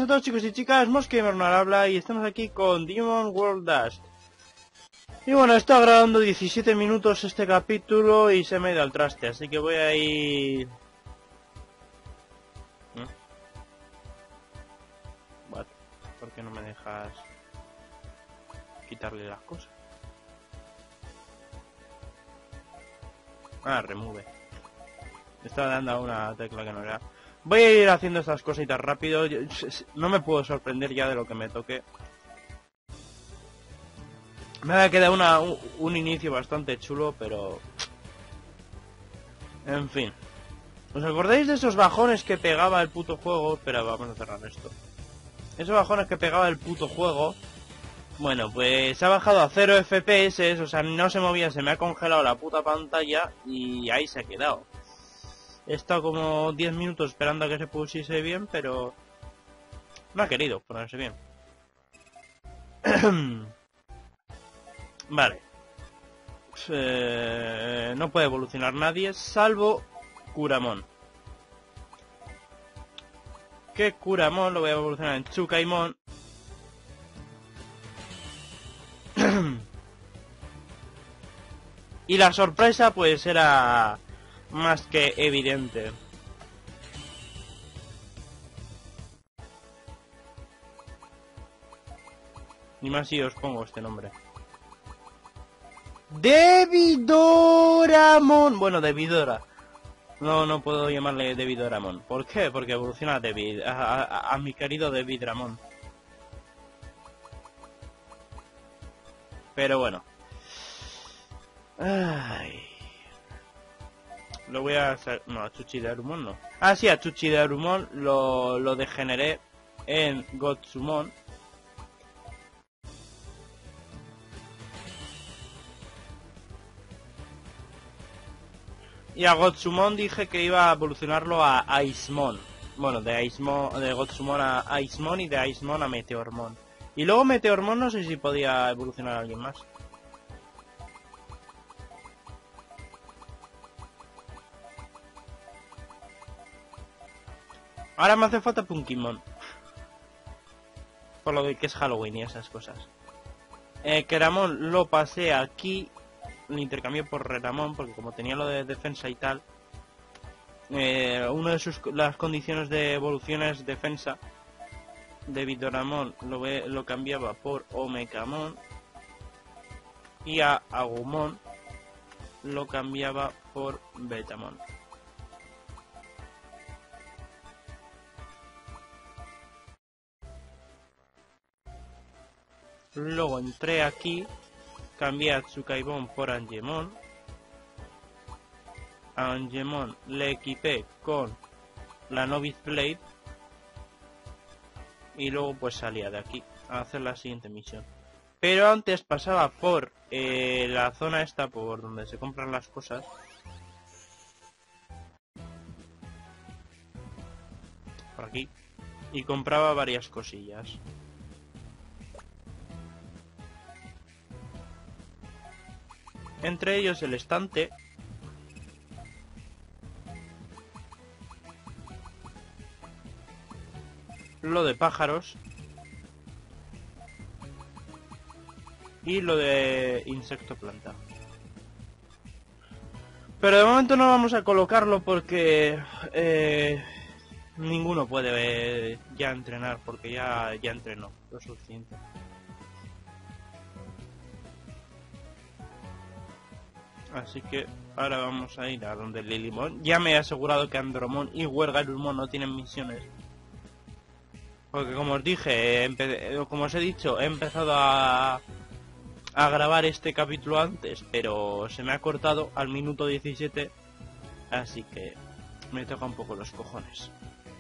buenas a todos chicos y chicas, Mosgamer no habla y estamos aquí con Demon World Dust. Y bueno, he estado grabando 17 minutos este capítulo y se me ha ido al traste, así que voy a ir... Vale, ¿por qué no me dejas quitarle las cosas? Ah, remove. Estaba dando a una tecla que no era. Voy a ir haciendo estas cositas rápido. No me puedo sorprender ya de lo que me toque. Me ha quedado un inicio bastante chulo, pero... En fin. ¿Os acordáis de esos bajones que pegaba el puto juego? Espera, vamos a cerrar esto. Esos bajones que pegaba el puto juego. Bueno, pues ha bajado a 0 FPS, o sea, no se movía, se me ha congelado la puta pantalla y ahí se ha quedado. He estado como 10 minutos esperando a que se pusiese bien, pero no ha querido ponerse bien. Vale. No puede evolucionar nadie, salvo Kuramon. Que Kuramon lo voy a evolucionar en Tsukaimon. Y la sorpresa pues era más que evidente. Ni más si os pongo este nombre. Devidoramon. Bueno, Devidora. No puedo llamarle Devidoramon. ¿Por qué? Porque evoluciona a David, a mi querido Devidramon. Pero bueno. Ay. Lo voy a hacer... No, a Chuchidarumon no. Ah, sí, a Chuchidarumon lo degeneré en Gotsumon. Y a Gotsumon dije que iba a evolucionarlo a Icemon. Bueno, de Gotsumon a Icemon y de Icemon a Meteormon. Y luego Meteormon no sé si podía evolucionar a alguien más. Ahora me hace falta Punkimon. Por lo que es Halloween y esas cosas. Keramon lo pasé aquí. Lo intercambié por Reramon porque como tenía lo de defensa y tal. Una de las condiciones de evolución es defensa. Devidoramon lo cambiaba por Omekamon. Y a Agumon lo cambiaba por Betamon. Luego entré aquí, cambié a Tsukaimon por Angemon. A Angemon le equipé con la Novice Blade. Y luego pues salía de aquí a hacer la siguiente misión. Pero antes pasaba por la zona esta, por donde se compran las cosas. Por aquí. Y compraba varias cosillas. Entre ellos el estante. Lo de pájaros. Y lo de insecto planta. Pero de momento no vamos a colocarlo porque ninguno puede ya entrenar porque ya entrenó lo suficiente. Así que ahora vamos a ir a donde Lilymon. Ya me he asegurado que Andromon y Huergarumon no tienen misiones. Porque como os dije, como os he dicho, he empezado a grabar este capítulo antes, pero se me ha cortado al minuto 17. Así que me toca un poco los cojones.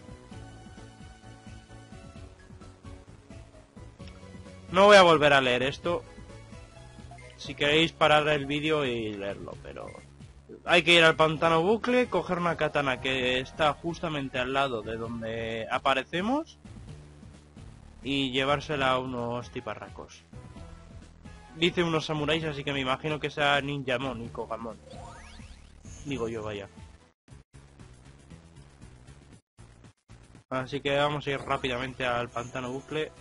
No voy a volver a leer esto. Si queréis parar el vídeo y leerlo, pero... Hay que ir al pantano bucle, coger una katana que está justamente al lado de donde aparecemos y llevársela a unos tiparracos. Dice unos samuráis, así que me imagino que sea Ninjamon y Kogamon. Digo yo, vaya. Así que vamos a ir rápidamente al pantano bucle.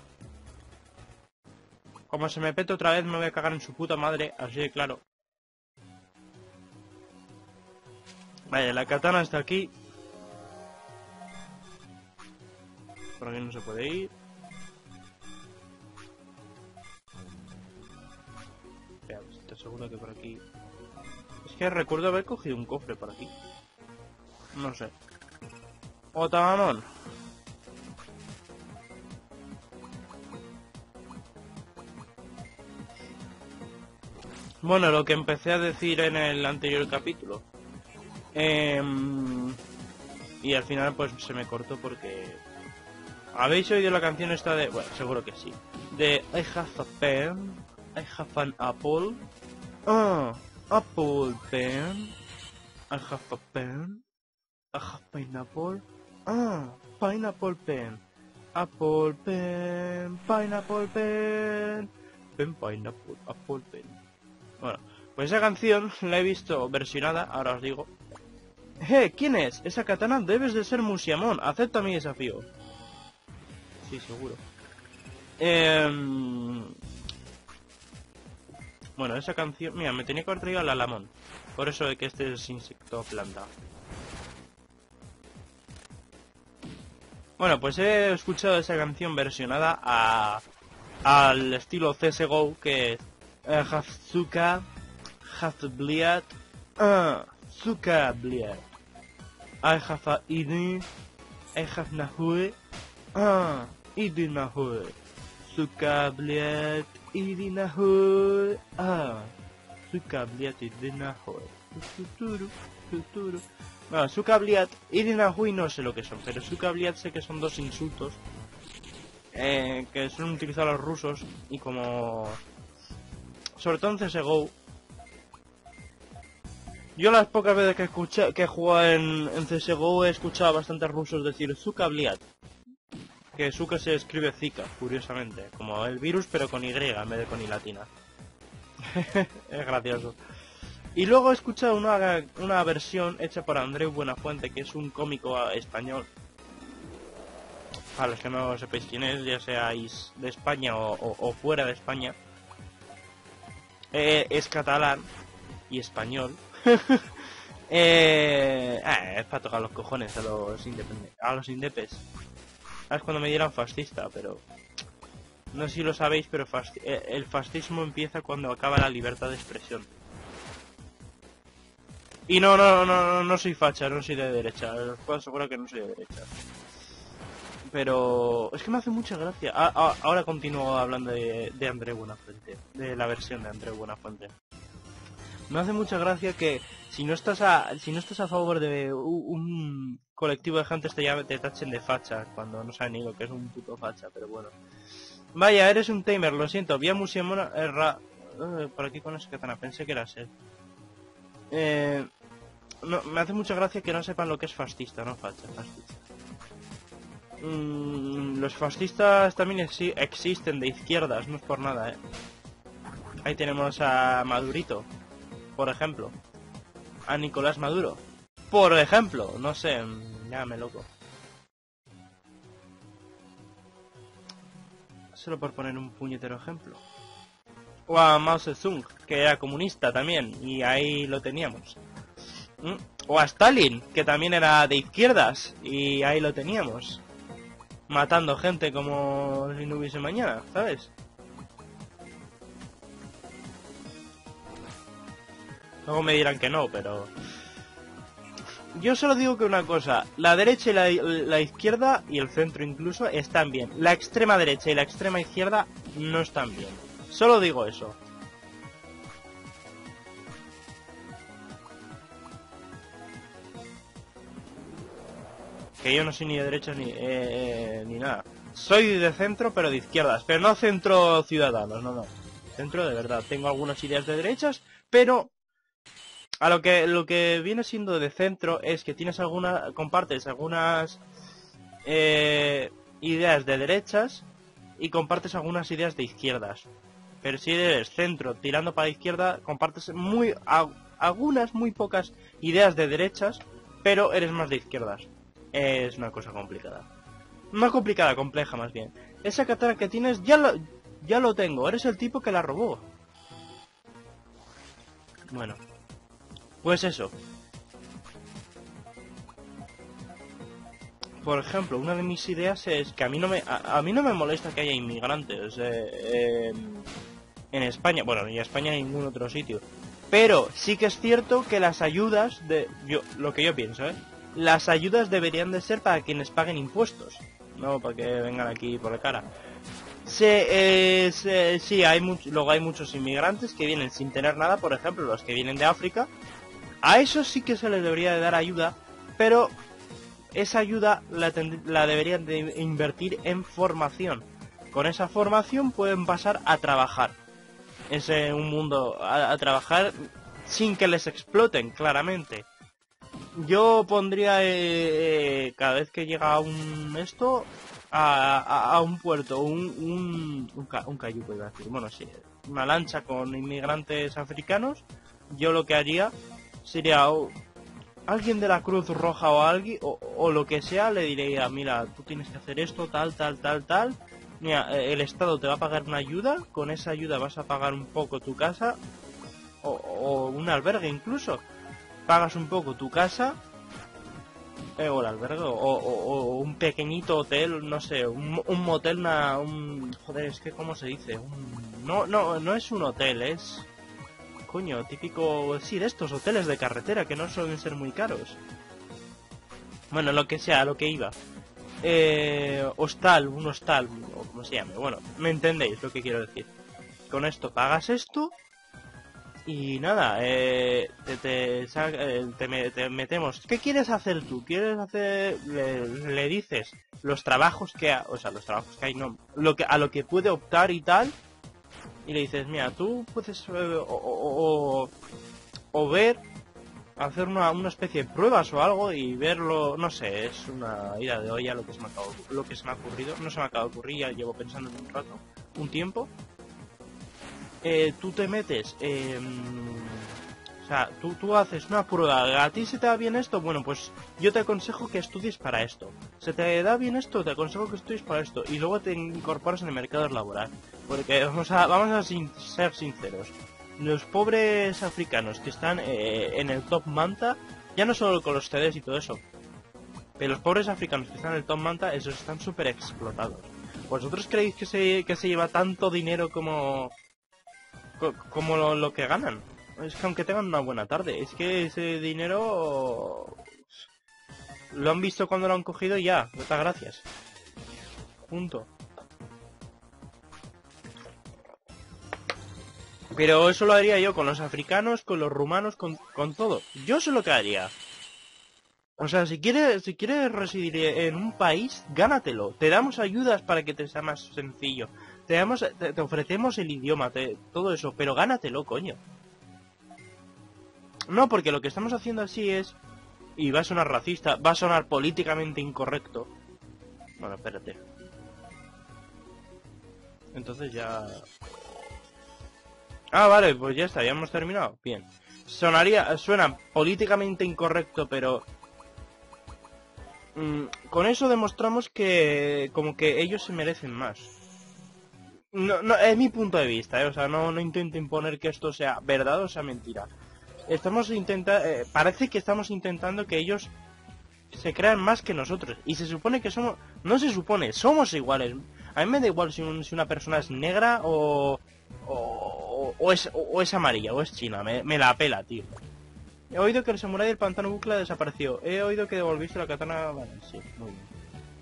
Como se me pete otra vez me voy a cagar en su puta madre, así de claro. Vale, la katana está aquí. Por aquí no se puede ir. Espera, estoy seguro que por aquí... Es que recuerdo haber cogido un cofre por aquí. No sé. ¡Otamamón! Bueno, lo que empecé a decir en el anterior capítulo. Y al final pues se me cortó porque... ¿Habéis oído la canción esta de...? Bueno, seguro que sí. De I have a pen, I have an apple. Apple pen. I have a pen. I have pineapple. Pineapple pen. Apple pen. Pineapple pen. Pen pineapple. Apple pen. Bueno, pues esa canción la he visto versionada, ahora os digo. ¿Quién es? Esa katana debes de ser Musiamon. Acepta mi desafío. Sí, seguro. Bueno, esa canción... Mira, me tenía que haber traído al Alamón. Por eso de que este es insecto planta. Bueno, pues he escuchado esa canción versionada al estilo CSGO, que es Hazuka, Hazbliat, Zuka Bliat. I have a Idun, I have Nahue, Idun Nahue, Zuka Bliat, Idun Nahue, Zuka Bliat, Idun Nahue, Bueno, Zuka-Bliat y Dinahui no sé lo que son, pero Zuka-Bliat sé que son dos insultos que suelen utilizar los rusos y como... Sobre todo en CSGO. Yo las pocas veces que he jugado en CSGO he escuchado a bastantes rusos decir Zuka-Bliat. Que Zuka se escribe Zika, curiosamente, como el virus pero con Y en vez de con I latina. Es gracioso. Y luego he escuchado una versión hecha por Andreu Buenafuente, que es un cómico español. Para los que no sepáis quién es, ya seáis de España o fuera de España. Es catalán y español. Es para tocar los cojones a los indepes. Es cuando me dieran fascista, pero... No sé si lo sabéis, pero el fascismo empieza cuando acaba la libertad de expresión. Y no soy facha, no soy de derecha, os puedo asegurar que no soy de derecha. Pero es que me hace mucha gracia. Ahora continúo hablando de Andreu Buenafuente, de la versión de Andreu Buenafuente. Me hace mucha gracia que si no estás a favor de un colectivo de gente te tachen de facha, cuando no saben ni lo que es un puto facha, pero bueno. Vaya, eres un tamer, lo siento, vi a Musiamon por aquí con esa katana, pensé que era él. No, me hace mucha gracia que no sepan lo que es fascista, no facha, fascista. Los fascistas también existen de izquierdas, no es por nada, Ahí tenemos a Madurito, por ejemplo. A Nicolás Maduro, por ejemplo. No sé, llámame loco. Solo por poner un puñetero ejemplo. O a Mao Zedong, que era comunista también, y ahí lo teníamos. O a Stalin, que también era de izquierdas, y ahí lo teníamos. Matando gente como si no hubiese mañana, ¿sabes? Luego me dirán que no, pero... Yo solo digo que una cosa, la derecha y la izquierda, y el centro incluso, están bien. La extrema derecha y la extrema izquierda no están bien. Solo digo eso. Que yo no soy ni de derechas ni nada. Soy de centro, pero de izquierdas. Pero no centro ciudadanos, no. Centro de verdad. Tengo algunas ideas de derechas, pero... lo que viene siendo de centro es que compartes algunas ideas de derechas y compartes algunas ideas de izquierdas. Pero si eres centro tirando para la izquierda, compartes algunas muy pocas ideas de derechas, pero eres más de izquierdas. Es una cosa complicada. Una complicada, compleja más bien. Esa katana que tienes ya lo tengo. Eres el tipo que la robó. Bueno. Pues eso. Por ejemplo, una de mis ideas es que a mí no me molesta que haya inmigrantes en España. Bueno, ni en España ni en ningún otro sitio. Pero sí que es cierto que las ayudas lo que yo pienso, las ayudas deberían de ser para quienes paguen impuestos, no para que vengan aquí por la cara. Sí, luego hay muchos inmigrantes que vienen sin tener nada, por ejemplo, los que vienen de África. A esos sí que se les debería de dar ayuda, pero esa ayuda la deberían de invertir en formación. Con esa formación pueden pasar a trabajar. Es un mundo a trabajar sin que les exploten, claramente. Yo pondría cada vez que llega a un puerto, un cayuco iba a decir, bueno sí, una lancha con inmigrantes africanos. Yo lo que haría sería alguien de la Cruz Roja o alguien o lo que sea, le diría, mira, tú tienes que hacer esto, tal. Mira, el Estado te va a pagar una ayuda, con esa ayuda vas a pagar un poco tu casa, o un albergue incluso. Pagas un poco tu casa, o el albergue, o un pequeñito hotel, no sé, un motel, joder, es que ¿cómo se dice? No es un hotel, es... Coño, típico, sí, de estos hoteles de carretera que no suelen ser muy caros. Bueno, lo que sea, a lo que iba. Un hostal, o como se llame. Bueno, me entendéis lo que quiero decir. Con esto pagas esto y nada, te metemos. ¿Qué quieres hacer tú? ¿Quieres hacer? Le dices los trabajos que los trabajos que hay, no, a lo que puede optar y tal. Y le dices, mira, tú puedes ver, hacer una especie de pruebas o algo y verlo, no sé, es una idea de olla lo que se me ha ocurrido, no se me acaba de ocurrir, ya llevo pensando en un tiempo. Tú te metes, o sea, tú haces una prueba, ¿a ti se te da bien esto? Bueno, pues yo te aconsejo que estudies para esto. ¿Se te da bien esto? Te aconsejo que estudies para esto. Y luego te incorporas en el mercado laboral. Porque vamos a ser sinceros. Los pobres africanos que están en el top manta, ya no solo con los CDs y todo eso, pero los pobres africanos que están en el top manta, esos están súper explotados. ¿Vosotros creéis que se lleva tanto dinero como lo que ganan? Es que aunque tengan una buena tarde, es que ese dinero lo han visto cuando lo han cogido y ya, muchas gracias. Punto. Pero eso lo haría yo con los africanos, con los rumanos, con todo. Yo eso es lo que haría. O sea, si quieres residir en un país, gánatelo. Te damos ayudas para que te sea más sencillo. Te ofrecemos el idioma, todo eso, pero gánatelo, coño. No, porque lo que estamos haciendo así es... Y va a sonar racista, va a sonar políticamente incorrecto. Bueno, espérate. Entonces ya... Ah, vale, pues ya está, ya hemos terminado. Bien. Suena políticamente incorrecto, pero... con eso demostramos que... Como que ellos se merecen más. No, es mi punto de vista, o sea, no intento imponer que esto sea verdad o sea mentira. Parece que estamos intentando que ellos se crean más que nosotros. Y se supone que somos... No se supone, somos iguales. A mí me da igual si una persona es negra o es amarilla o es china. Me la pela, tío. He oído que el samurái del pantano bucla desapareció. He oído que devolviste la katana... Vale, sí, muy bien.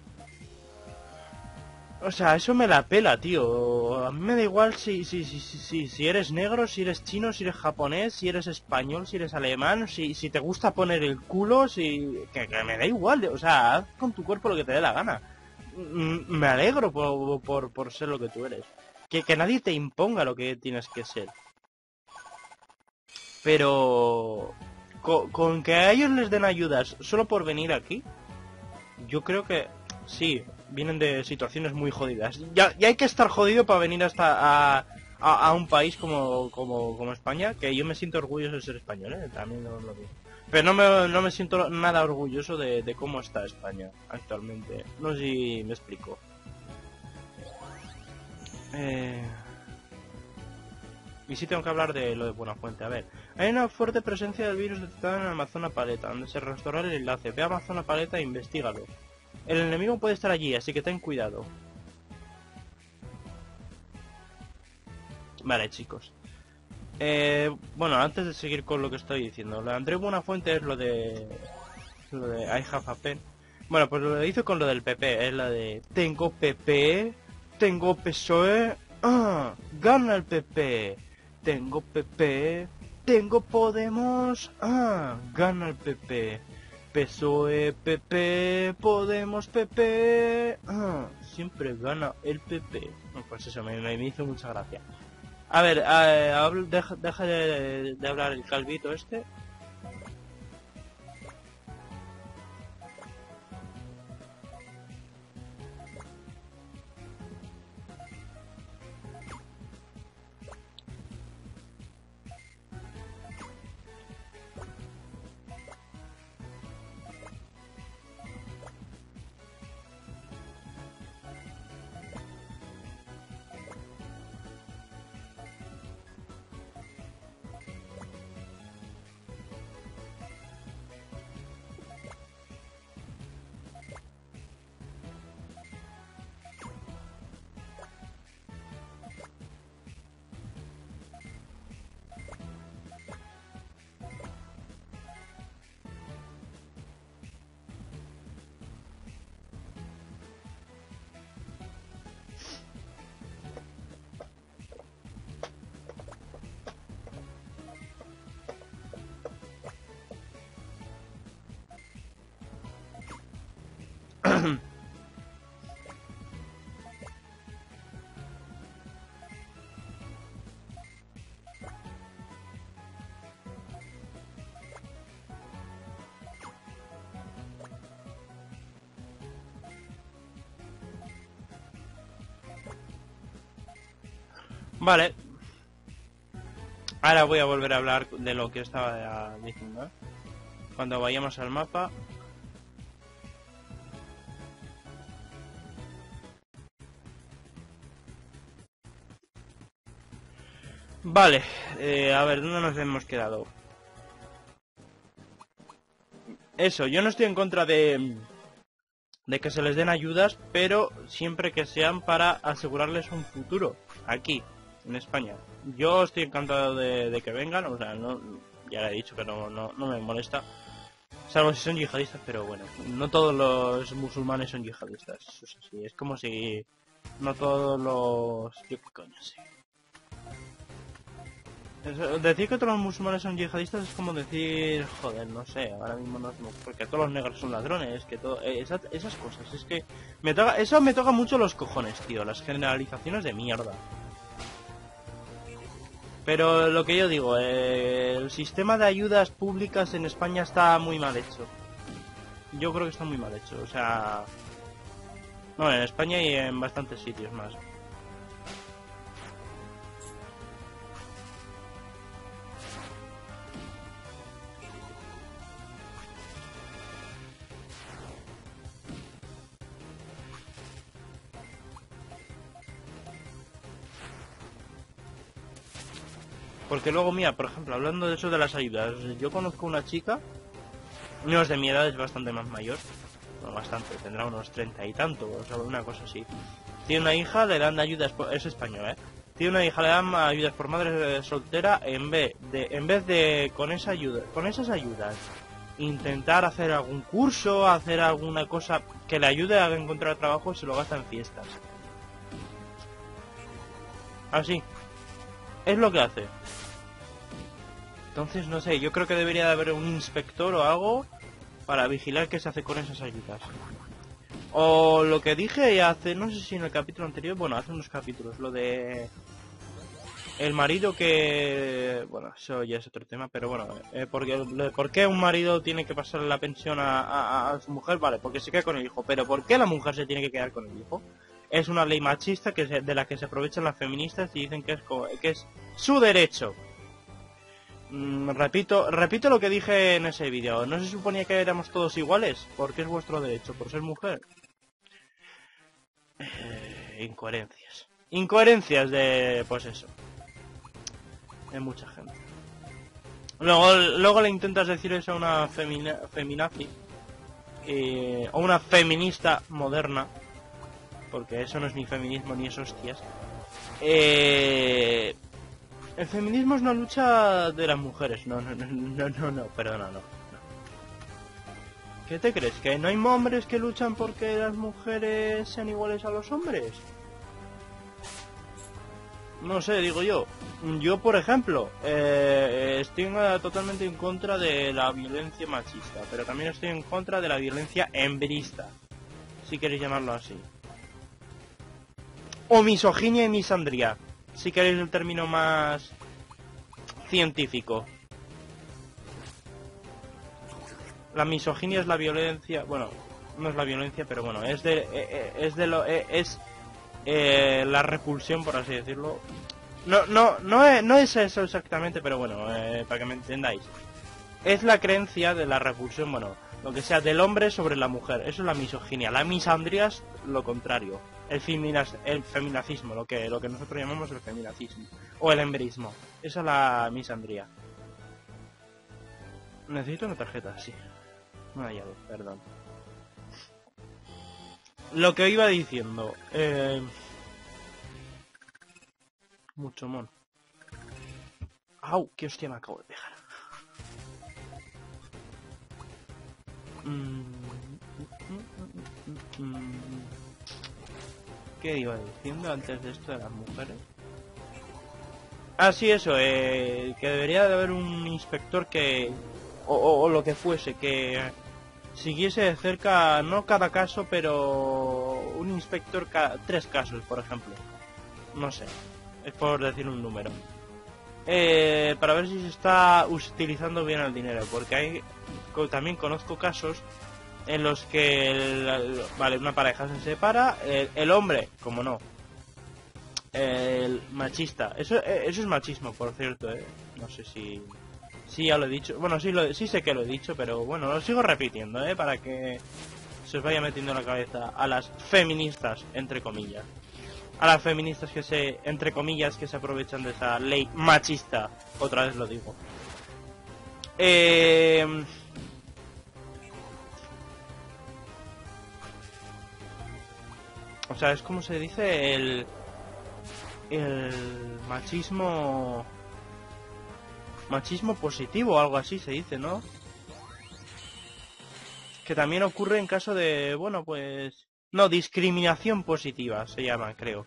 O sea, eso me la pela, tío. A mí me da igual si eres negro, si eres chino, si eres japonés, si eres español, si eres alemán, si te gusta poner el culo, que me da igual. O sea, haz con tu cuerpo lo que te dé la gana. Me alegro por ser lo que tú eres. Que nadie te imponga lo que tienes que ser. Pero... Con que a ellos les den ayudas solo por venir aquí, yo creo que sí, vienen de situaciones muy jodidas. Ya hay que estar jodido para venir hasta a un país como España, que yo me siento orgulloso de ser español, también lo digo. Pero no me siento nada orgulloso de cómo está España actualmente. No sé si me explico. Y sí tengo que hablar de lo de Buenafuente. A ver, hay una fuerte presencia del virus detectado en el Amazona Paleta, donde se restaura el enlace. Ve a Amazona Paleta e investigalo. El enemigo puede estar allí, así que ten cuidado. Vale, chicos. Bueno, antes de seguir con lo que estoy diciendo, lo de Andrés Buenafuente es lo de I have a pen. Bueno, pues lo hizo con lo del PP, es la de tengo PP, tengo PSOE, gana el PP. Tengo PP, tengo Podemos, gana el PP. PSOE, PP, Podemos, PP, siempre gana el PP. Pues eso, me hizo mucha gracia. A ver, deja de hablar el calvito este. Vale. Ahora voy a volver a hablar de lo que estaba diciendo, ¿eh? Cuando vayamos al mapa. Vale, a ver, ¿dónde nos hemos quedado? Eso, yo no estoy en contra de que se les den ayudas, pero siempre que sean para asegurarles un futuro aquí, en España. Yo estoy encantado de que vengan, o sea, no, ya le he dicho que no me molesta, salvo si son yihadistas, pero bueno, no todos los musulmanes son yihadistas, eso es así, es como si no todos los... ¿Qué coño sé? Decir que todos los musulmanes son yihadistas es como decir, joder, no sé, ahora mismo no, porque todos los negros son ladrones, que todo, esas cosas, es que eso me toca mucho los cojones, tío, las generalizaciones de mierda. Pero lo que yo digo, el sistema de ayudas públicas en España está muy mal hecho. Yo creo que está muy mal hecho, o sea... Bueno, en España y en bastantes sitios más. Porque luego, mira, por ejemplo, hablando de eso de las ayudas, yo conozco una chica, no es de mi edad, es bastante más mayor, no bastante, tendrá unos 30 y tanto, o sea, una cosa así. Tiene una hija, le dan ayudas, es español, Tiene una hija, le dan ayudas por madre soltera, en vez de con esas ayudas, intentar hacer algún curso, hacer alguna cosa que le ayude a encontrar trabajo, se lo gasta en fiestas. Así, es lo que hace. Entonces, no sé, yo creo que debería de haber un inspector o algo para vigilar qué se hace con esas ayudas. O lo que dije hace, no sé si en el capítulo anterior, bueno, hace unos capítulos, lo de... El marido que... Bueno, eso ya es otro tema, pero bueno, ¿por qué un marido tiene que pasar la pensión a su mujer? Vale, porque se queda con el hijo, pero ¿por qué la mujer se tiene que quedar con el hijo? es una ley machista de la que se aprovechan las feministas y dicen que es su derecho. Repito lo que dije en ese vídeo. ¿No se suponía que éramos todos iguales? Porque es vuestro derecho, por ser mujer. Incoherencias. Incoherencias de... pues eso. De mucha gente. Luego le intentas decir eso a una feminazi. O una feminista moderna. Porque eso no es ni feminismo ni es hostias. El feminismo es una lucha de las mujeres. No, perdona, no. ¿Qué te crees? ¿Que no hay hombres que luchan porque las mujeres sean iguales a los hombres? No sé, digo yo. Yo, por ejemplo, estoy totalmente en contra de la violencia machista, pero también estoy en contra de la violencia hembrista, si queréis llamarlo así. O misoginia y misandría, si queréis el término más científico. La misoginia es la violencia, bueno, no es la violencia, pero bueno, es la repulsión, por así decirlo. No es eso exactamente, pero bueno, para que me entendáis. Es la creencia de la repulsión, bueno, lo que sea, del hombre sobre la mujer. Eso es la misoginia. La misandría es lo contrario. El feminacismo, lo que nosotros llamamos el feminacismo. O el hembrismo. Esa es la misandría. Necesito una tarjeta, sí. Una llave, perdón. Lo que iba diciendo. Mucho mono. ¡Au! ¡Qué hostia me acabo de pegar! ¿Qué iba diciendo antes de esto de las mujeres? Ah, sí, eso, que debería de haber un inspector que... O lo que fuese, que siguiese de cerca, no cada caso, pero un inspector cada 3 casos, por ejemplo. No sé, es por decir un número. Para ver si se está utilizando bien el dinero, porque también conozco casos en los que una pareja se separa, el hombre, como no, el machista, eso es machismo, por cierto, no sé si ya lo he dicho, bueno, sí sé que lo he dicho, pero bueno, lo sigo repitiendo, para que se os vaya metiendo en la cabeza a las feministas, entre comillas, a las feministas entre comillas, que se aprovechan de esa ley machista, otra vez lo digo. O sea, es como se dice el machismo positivo o algo así se dice, ¿no? Que también ocurre en caso de, bueno, pues... No, discriminación positiva se llama, creo.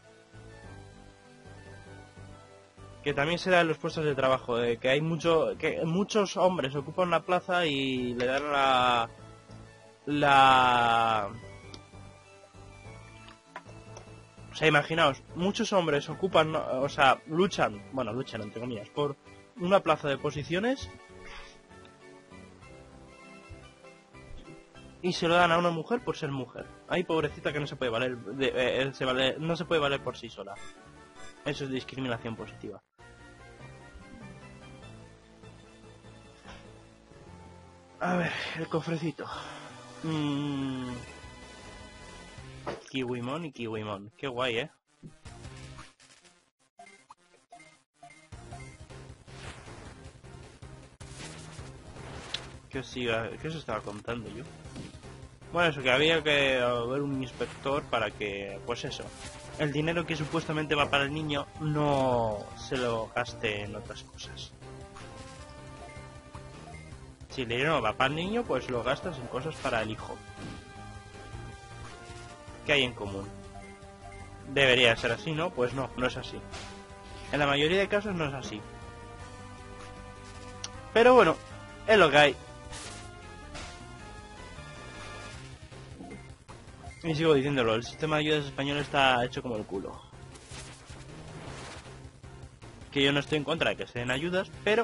Que también se da en los puestos de trabajo, que muchos hombres ocupan una plaza y le dan o sea, imaginaos, muchos hombres ocupan, o sea, luchan entre comillas, por una plaza de posiciones y se lo dan a una mujer por ser mujer. Ay, pobrecita, que no se puede valer, no se puede valer por sí sola. Eso es discriminación positiva. A ver, el cofrecito. Kiwimon y Kiwimon. Qué guay, ¿Qué os estaba contando yo? Bueno, eso, que había que haber un inspector para que, pues eso, el dinero que supuestamente va para el niño no se lo gaste en otras cosas. Si el dinero va para el niño, pues lo gastas en cosas para el hijo. ¿Qué hay en común? Debería ser así, ¿no? Pues no es así. En la mayoría de casos no es así. Pero bueno, es lo que hay. Y sigo diciéndolo, el sistema de ayudas español está hecho como el culo. Que yo no estoy en contra de que se den ayudas, pero...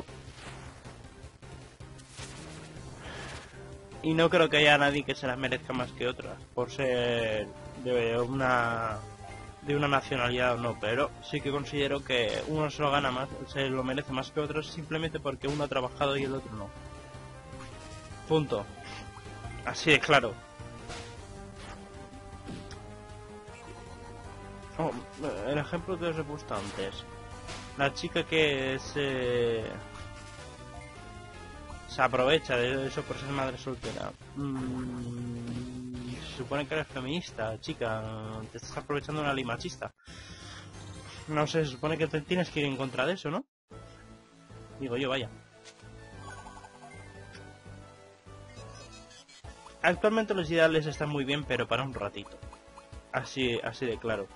Y no creo que haya nadie que se las merezca más que otras, por ser de una de una nacionalidad o no, pero sí que considero que uno se lo gana más, se lo merece más que otros simplemente porque uno ha trabajado y el otro no. Punto. Así de claro. Oh, el ejemplo que os he puesto antes. La chica que se aprovecha de eso por ser madre soltera. Se supone que eres feminista, chica. Te estás aprovechando de una ley machista. No sé, se supone que te tienes que ir en contra de eso, ¿no? Digo yo, vaya. Actualmente los ideales están muy bien, pero para un ratito. Así de claro.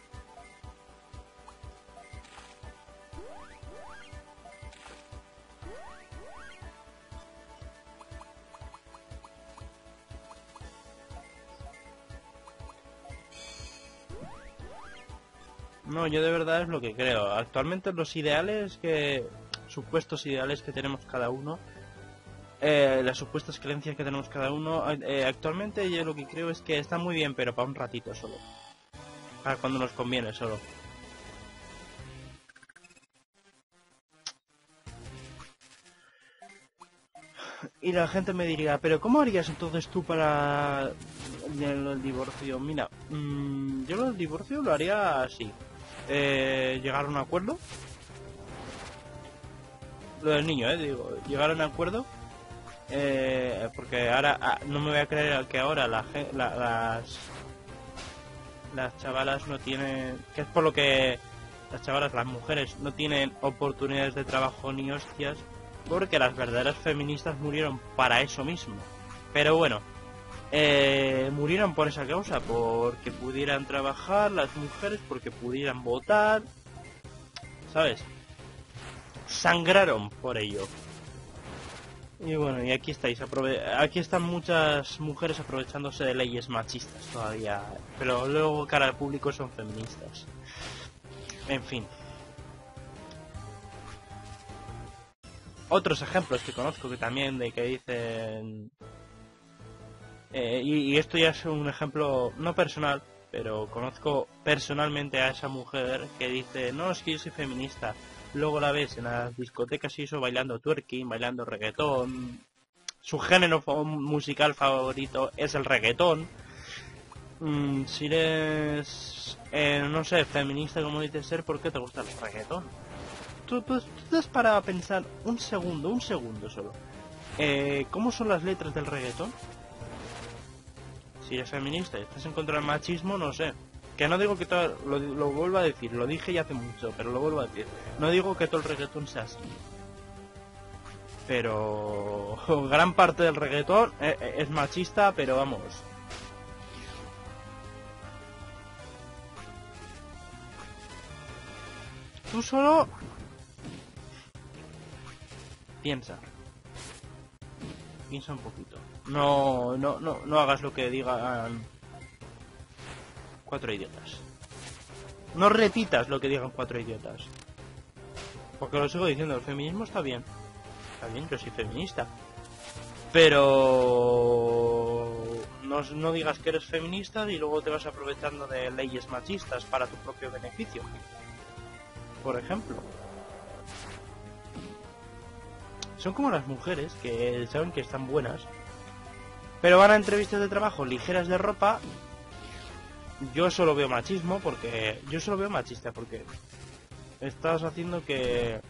No, yo de verdad es lo que creo. Actualmente los ideales supuestos ideales que tenemos cada uno, las supuestas creencias que tenemos cada uno, actualmente yo lo que creo es que está muy bien, pero para un ratito solo. Para cuando nos conviene solo. Y la gente me diría, pero ¿cómo harías entonces tú para el divorcio? Mira, yo el divorcio lo haría así. Llegar a un acuerdo. Lo del niño, digo, llegar a un acuerdo. Porque ahora no me voy a creer que ahora las chavalas no tienen, que es por lo que las mujeres no tienen oportunidades de trabajo ni hostias, porque las verdaderas feministas murieron para eso mismo. Pero bueno, murieron por esa causa, porque pudieran trabajar las mujeres, porque pudieran votar, ¿sabes? Sangraron por ello. Y bueno, y aquí estáis, aquí están muchas mujeres aprovechándose de leyes machistas todavía, pero luego cara al público son feministas. En fin. Otros ejemplos que conozco que también de que dicen... y esto ya es un ejemplo no personal, pero conozco personalmente a esa mujer que dice, no, es que yo soy feminista. Luego la ves en las discotecas y eso bailando twerking, bailando reggaetón. Su género musical favorito es el reggaetón. Si eres, no sé, feminista como dices ser, ¿por qué te gusta el reggaetón? Tú te has parado a pensar un segundo solo. ¿Cómo son las letras del reggaetón? Si eres feminista y estás en contra del machismo, no sé. Que no digo que todo, lo vuelvo a decir, lo dije ya hace mucho, pero lo vuelvo a decir. No digo que todo el reggaetón sea así. Pero gran parte del reggaetón es machista, pero vamos. Tú solo piensa un poquito. No hagas lo que digan 4 idiotas. No repitas lo que digan 4 idiotas. Porque lo sigo diciendo, el feminismo está bien. Está bien, yo soy feminista. Pero no digas que eres feminista y luego te vas aprovechando de leyes machistas para tu propio beneficio. Por ejemplo. Son como las mujeres que saben que están buenas, pero van a entrevistas de trabajo ligeras de ropa. Yo solo veo machismo porque... Yo solo veo machista porque... Estás haciendo que...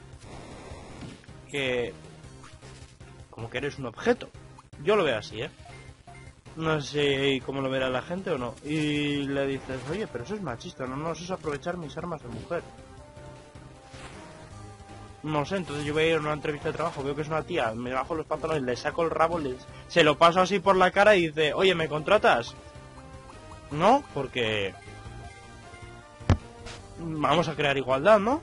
Como que eres un objeto. Yo lo veo así, No sé cómo lo verá la gente o no. Y le dices, oye, pero eso es machista, no, eso es aprovechar mis armas de mujer. No sé, entonces yo voy a ir a una entrevista de trabajo, veo que es una tía, me bajo los pantalones, le saco el rabo, se lo paso así por la cara y dice, oye, ¿me contratas? No, porque... Vamos a crear igualdad, ¿no?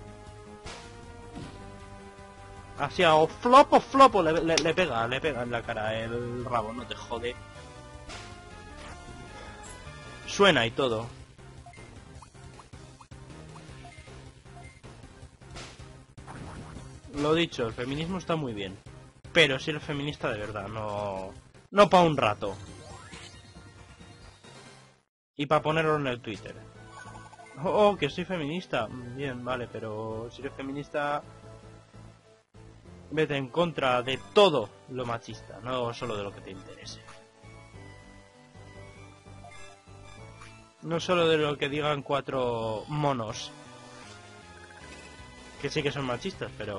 Así o flopo, le pega en la cara el rabo, no te jode. Suena y todo. Lo dicho, el feminismo está muy bien. Pero si eres feminista de verdad, no para un rato. Y para ponerlo en el Twitter. Oh, que soy feminista. Bien, vale, pero si eres feminista, vete en contra de todo lo machista, no solo de lo que te interese. No solo de lo que digan 4 monos. Que sí que son machistas, pero...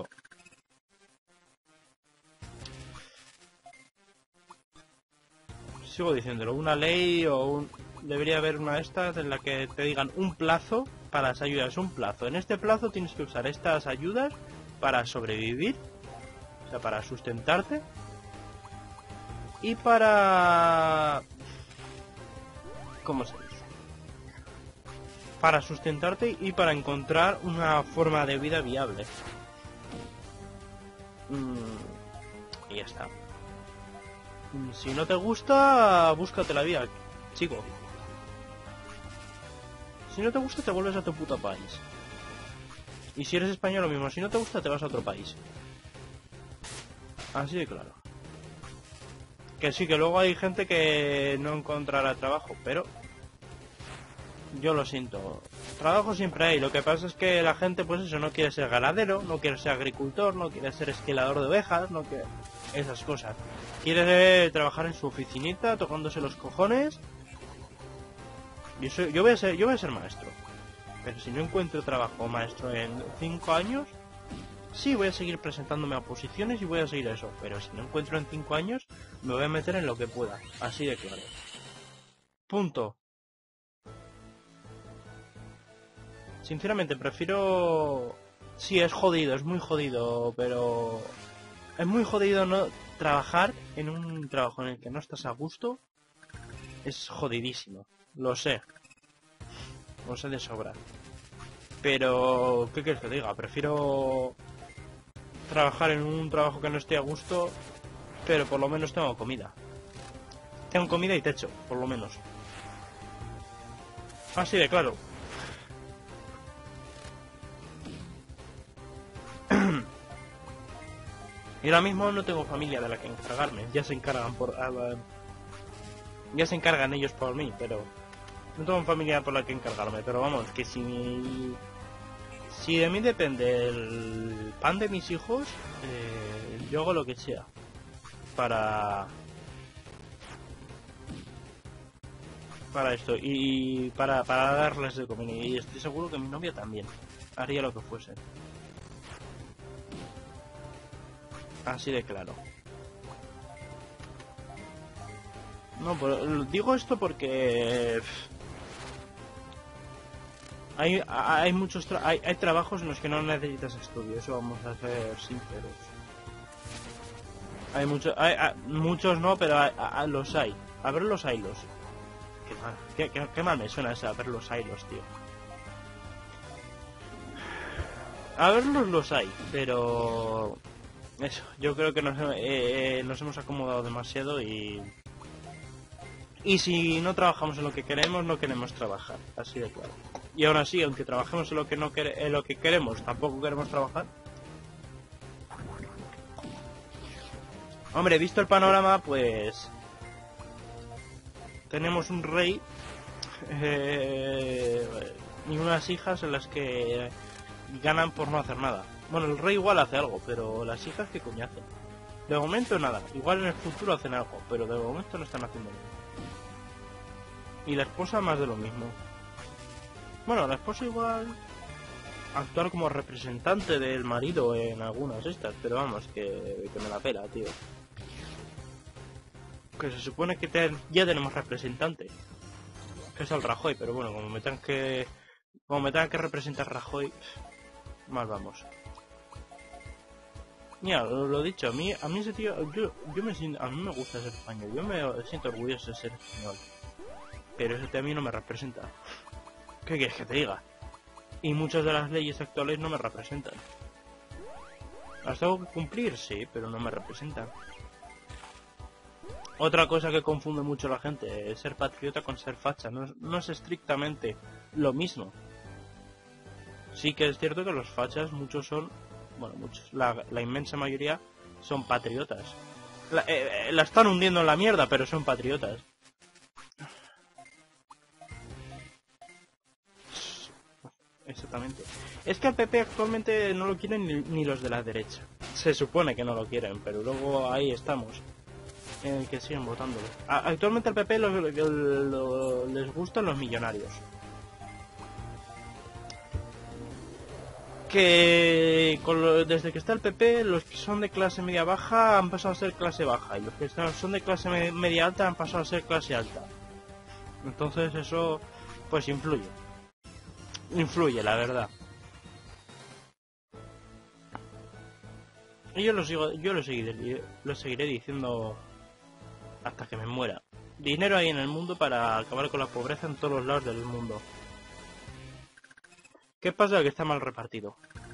Sigo diciéndolo, una ley o un... Debería haber una de estas en la que te digan un plazo para las ayudas, un plazo. En este plazo tienes que usar estas ayudas para sobrevivir, o sea, para sustentarte y para... ¿Cómo se dice? Para sustentarte y para encontrar una forma de vida viable. Y ya está. Si no te gusta, búscate la vida, chico. Si no te gusta, te vuelves a tu puto país. Y si eres español, lo mismo. Si no te gusta, te vas a otro país. Así de claro. Que sí, que luego hay gente que no encontrará trabajo, pero... Yo lo siento. Trabajo siempre hay. Lo que pasa es que la gente, pues eso, no quiere ser ganadero, no quiere ser agricultor, no quiere ser esquilador de ovejas, no quiere... Esas cosas. Quiere trabajar en su oficinita, tocándose los cojones... Yo voy a ser maestro. Pero si no encuentro trabajo maestro en 5 años, sí voy a seguir presentándome a oposiciones y voy a seguir eso. Pero si no encuentro en 5 años, me voy a meter en lo que pueda. Así de claro. Punto. Sinceramente, prefiero... Sí, es jodido, es muy jodido, pero... Es muy jodido no trabajar en un trabajo en el que no estás a gusto. Es jodidísimo. Lo sé de sobra. Pero, ¿qué quieres que te diga? Prefiero trabajar en un trabajo que no esté a gusto, pero por lo menos tengo comida. Tengo comida y techo, por lo menos. Así de claro. Y ahora mismo no tengo familia de la que encargarme. Ya se encargan ya se encargan ellos por mí, pero... No tengo familia por la que encargarme, pero vamos, que si de mí depende el pan de mis hijos, yo hago lo que sea para esto y para darles de comer, y estoy seguro que mi novia también haría lo que fuese. Así de claro. No, pero digo esto porque hay muchos hay trabajos en los que no necesitas estudio, eso vamos a ser sinceros. Hay muchos no, pero los hay. A ver los hilos. Qué mal me suena ese, a ver los hilos, tío. A verlos los hay, pero... Eso, yo creo que nos hemos acomodado demasiado y si no trabajamos en lo que queremos, no queremos trabajar, así de claro. Y aún así, aunque trabajemos en lo que en lo que queremos, tampoco queremos trabajar. Hombre, visto el panorama, pues... Tenemos un rey y unas hijas en las que ganan por no hacer nada. Bueno, el rey igual hace algo, pero las hijas, ¿qué coño hacen? De momento nada, igual en el futuro hacen algo, pero de momento no están haciendo nada. Y la esposa más de lo mismo. Bueno, la esposa igual actuar como representante del marido en algunas estas, pero vamos, que me la pela, tío. Que se supone que ya tenemos representante, que es el Rajoy, pero bueno, como me tengan que representar Rajoy, mal vamos. Mira, lo dicho, a mí ese tío, yo me siento, a mí me gusta ser español, yo me siento orgulloso de ser español, pero ese tío a mí no me representa. ¿Qué quieres que te diga? Y muchas de las leyes actuales no me representan. Las tengo que cumplir, sí, pero no me representan. Otra cosa que confunde mucho a la gente es ser patriota con ser facha. No es estrictamente lo mismo. Sí que es cierto que los fachas, muchos son... Bueno, muchos. La inmensa mayoría son patriotas. La están hundiendo en la mierda, pero son patriotas. Exactamente. Es que al PP actualmente no lo quieren ni los de la derecha. Se supone que no lo quieren, pero luego ahí estamos. En el que siguen votándolo. Actualmente al PP les gustan los millonarios. Que desde que está el PP, los que son de clase media baja han pasado a ser clase baja. Y los que son de clase media alta han pasado a ser clase alta. Entonces eso pues influye. Influye, la verdad. Y yo lo seguiré diciendo hasta que me muera. Dinero hay en el mundo para acabar con la pobreza en todos los lados del mundo. ¿Qué pasa? Que está mal repartido.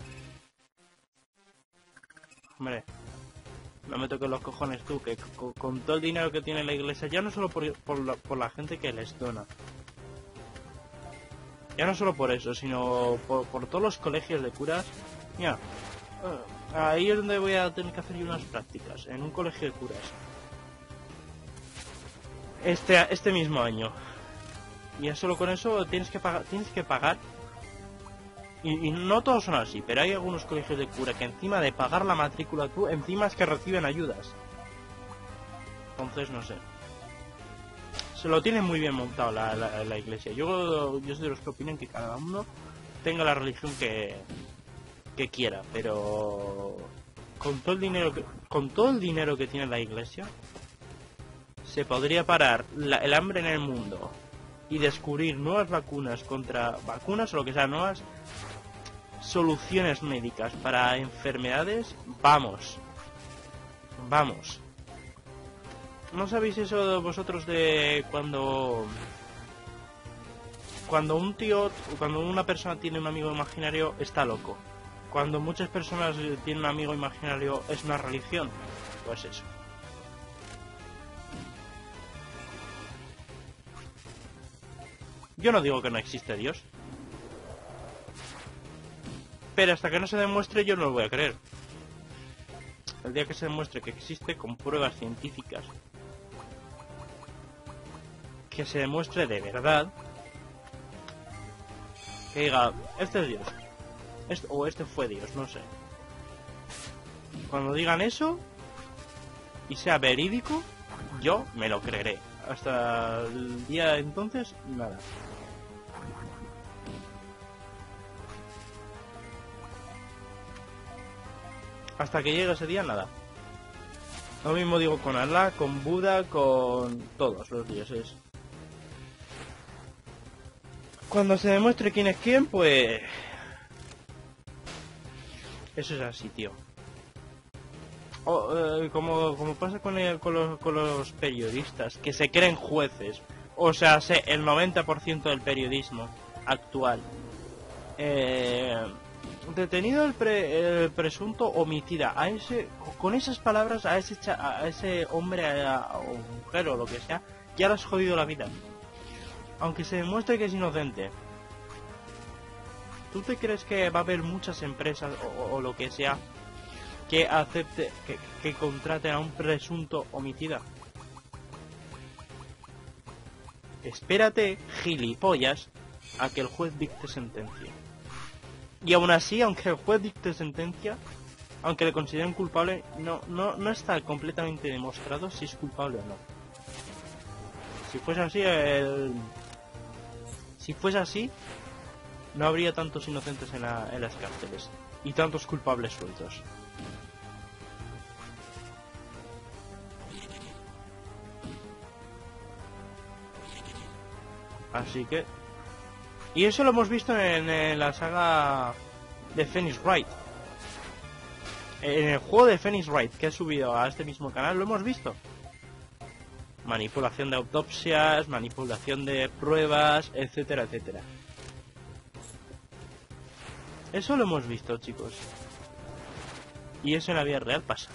Hombre, no me toques los cojones tú, que con todo el dinero que tiene la iglesia, ya no solo por la gente que les dona. Ya no solo por eso, sino por todos los colegios de curas. Mira, ahí es donde voy a tener que hacer yo unas prácticas, en un colegio de curas. Este mismo año. Y ya solo con eso tienes que pagar. Y no todos son así, pero hay algunos colegios de cura que encima de pagar la matrícula tú, encima es que reciben ayudas. Entonces no sé. Se lo tiene muy bien montado la iglesia. Yo soy de los que opinan que cada uno tenga la religión que quiera, pero con todo el dinero que tiene la iglesia se podría parar el hambre en el mundo y descubrir nuevas vacunas o lo que sea, nuevas soluciones médicas para enfermedades. Vamos. ¿No sabéis eso vosotros de cuando una persona tiene un amigo imaginario está loco? Cuando muchas personas tienen un amigo imaginario es una religión. Pues eso. Yo no digo que no existe Dios, pero hasta que no se demuestre yo no lo voy a creer. El día que se demuestre que existe con pruebas científicas, que se demuestre de verdad, que diga, este es Dios, o este fue Dios, no sé. Cuando digan eso y sea verídico, yo me lo creeré. Hasta el día de entonces, nada. Hasta que llegue ese día, nada. Lo mismo digo con Allah, con Buda, con todos los dioses. Cuando se demuestre quién es quién, pues... eso es así, tío. Como pasa con los periodistas, que se creen jueces. O sea, el 90% del periodismo actual. Detenido el presunto homicida. Con esas palabras, a ese hombre o mujer o lo que sea, ya le has jodido la vida. Aunque se demuestre que es inocente. ¿Tú te crees que va a haber muchas empresas o lo que sea que acepte, que contraten a un presunto homicida? Espérate, gilipollas, a que el juez dicte sentencia. Y aún así, aunque el juez dicte sentencia, aunque le consideren culpable, no está completamente demostrado si es culpable o no. Si fuese así, no habría tantos inocentes en las cárceles y tantos culpables sueltos. Así que... y eso lo hemos visto en la saga de Phoenix Wright. En el juego de Phoenix Wright que he subido a este mismo canal lo hemos visto. Manipulación de autopsias, manipulación de pruebas, etcétera, etcétera. Eso lo hemos visto, chicos. Y eso en la vida real pasa.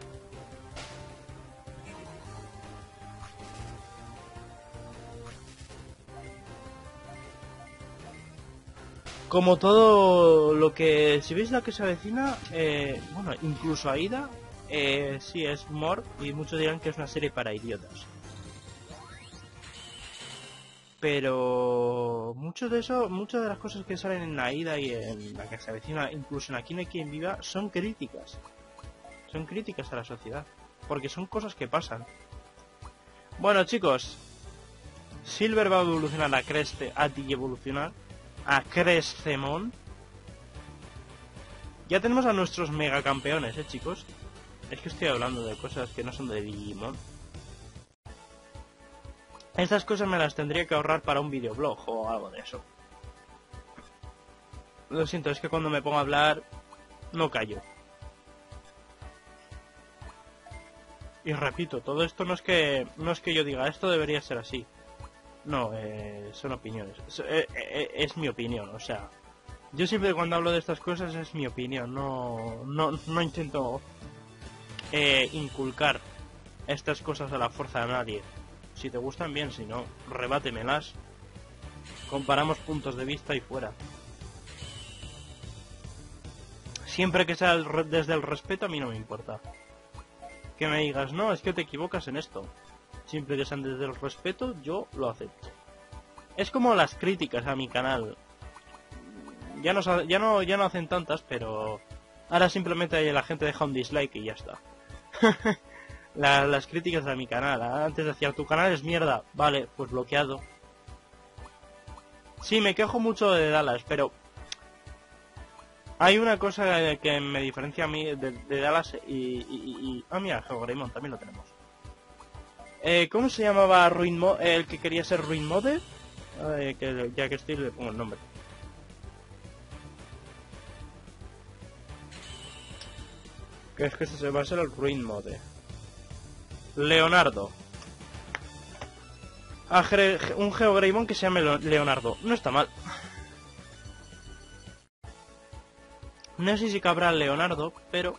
Como todo lo que... si veis la que se avecina, bueno, incluso Aida, sí es humor y muchos dirán que es una serie para idiotas. Pero mucho de eso, muchas de las cosas que salen en Aida y en la que se avecina, incluso en Aquí no hay quien viva, son críticas. Son críticas a la sociedad. Porque son cosas que pasan. Bueno, chicos, Silver va a evolucionar a Creste, a Digievolucionar, a Crescemon. Ya tenemos a nuestros megacampeones, chicos. Es que estoy hablando de cosas que no son de Digimon. Estas cosas me las tendría que ahorrar para un videoblog o algo de eso. Lo siento, es que cuando me pongo a hablar no callo. Y repito, todo esto no es que yo diga esto debería ser así. No, son opiniones. Es mi opinión, o sea, yo siempre cuando hablo de estas cosas es mi opinión, no intento inculcar estas cosas a la fuerza de nadie. Si te gustan bien, si no, rebátemelas. Comparamos puntos de vista y fuera. Siempre que sea desde el respeto a mí no me importa. Que me digas, no, es que te equivocas en esto. Siempre que sean desde el respeto, yo lo acepto. Es como las críticas a mi canal. Ya no hacen tantas, pero ahora simplemente la gente deja un dislike y ya está. Las críticas a mi canal. Antes decía, tu canal es mierda. Vale, pues bloqueado. Sí, me quejo mucho de Dallas, pero hay una cosa que me diferencia a mí de Dallas y... Ah, mira, Geogreymon también lo tenemos. ¿Cómo se llamaba el que quería ser Ruin Mode? Ya que estoy le pongo el nombre. Que es que se va a ser el Ruin Mode. Leonardo. Un Geogreymon que se llame Leonardo. No está mal. No sé si cabrá Leonardo, pero...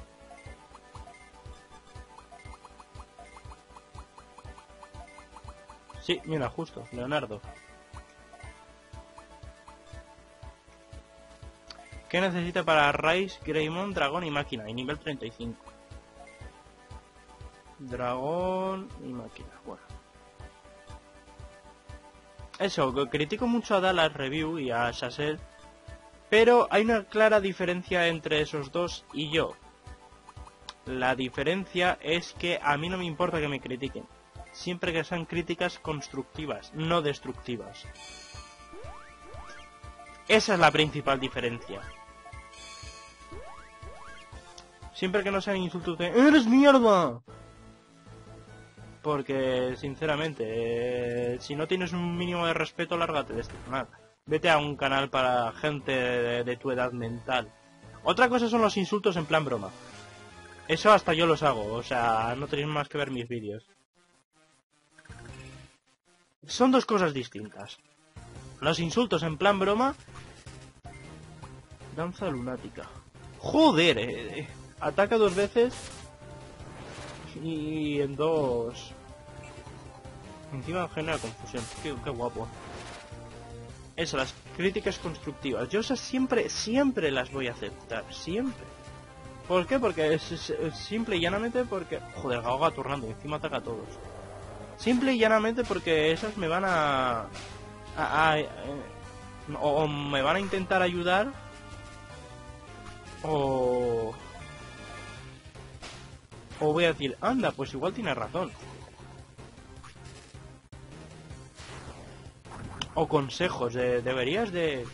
Sí, mira, justo, Leonardo. ¿Qué necesita para Rice, Greymon, Dragón y Máquina? Y nivel 35. Dragón y Máquina, bueno. Eso, critico mucho a Dallas Review y a Sassel, pero hay una clara diferencia entre esos dos y yo. La diferencia es que a mí no me importa que me critiquen, siempre que sean críticas constructivas, no destructivas. Esa es la principal diferencia. Siempre que no sean insultos de ¡eres mierda! Porque, sinceramente, si no tienes un mínimo de respeto, lárgate de este canal. Vete a un canal para gente de tu edad mental. Otra cosa son los insultos en plan broma. Eso hasta yo los hago, o sea, no tenéis más que ver mis vídeos. Son dos cosas distintas. Los insultos en plan broma... Danza lunática. Joder, ataca 2 veces... Y en 2... Encima genera confusión. Qué guapo. Eso, las críticas constructivas. Yo esas siempre las voy a aceptar. Siempre. ¿Por qué? Porque es simple y llanamente porque... Joder, Gaoga tornando. Encima ataca a todos. Simple y llanamente porque esas me van o me van a intentar ayudar... O voy a decir, anda, pues igual tiene razón. O consejos, deberías de...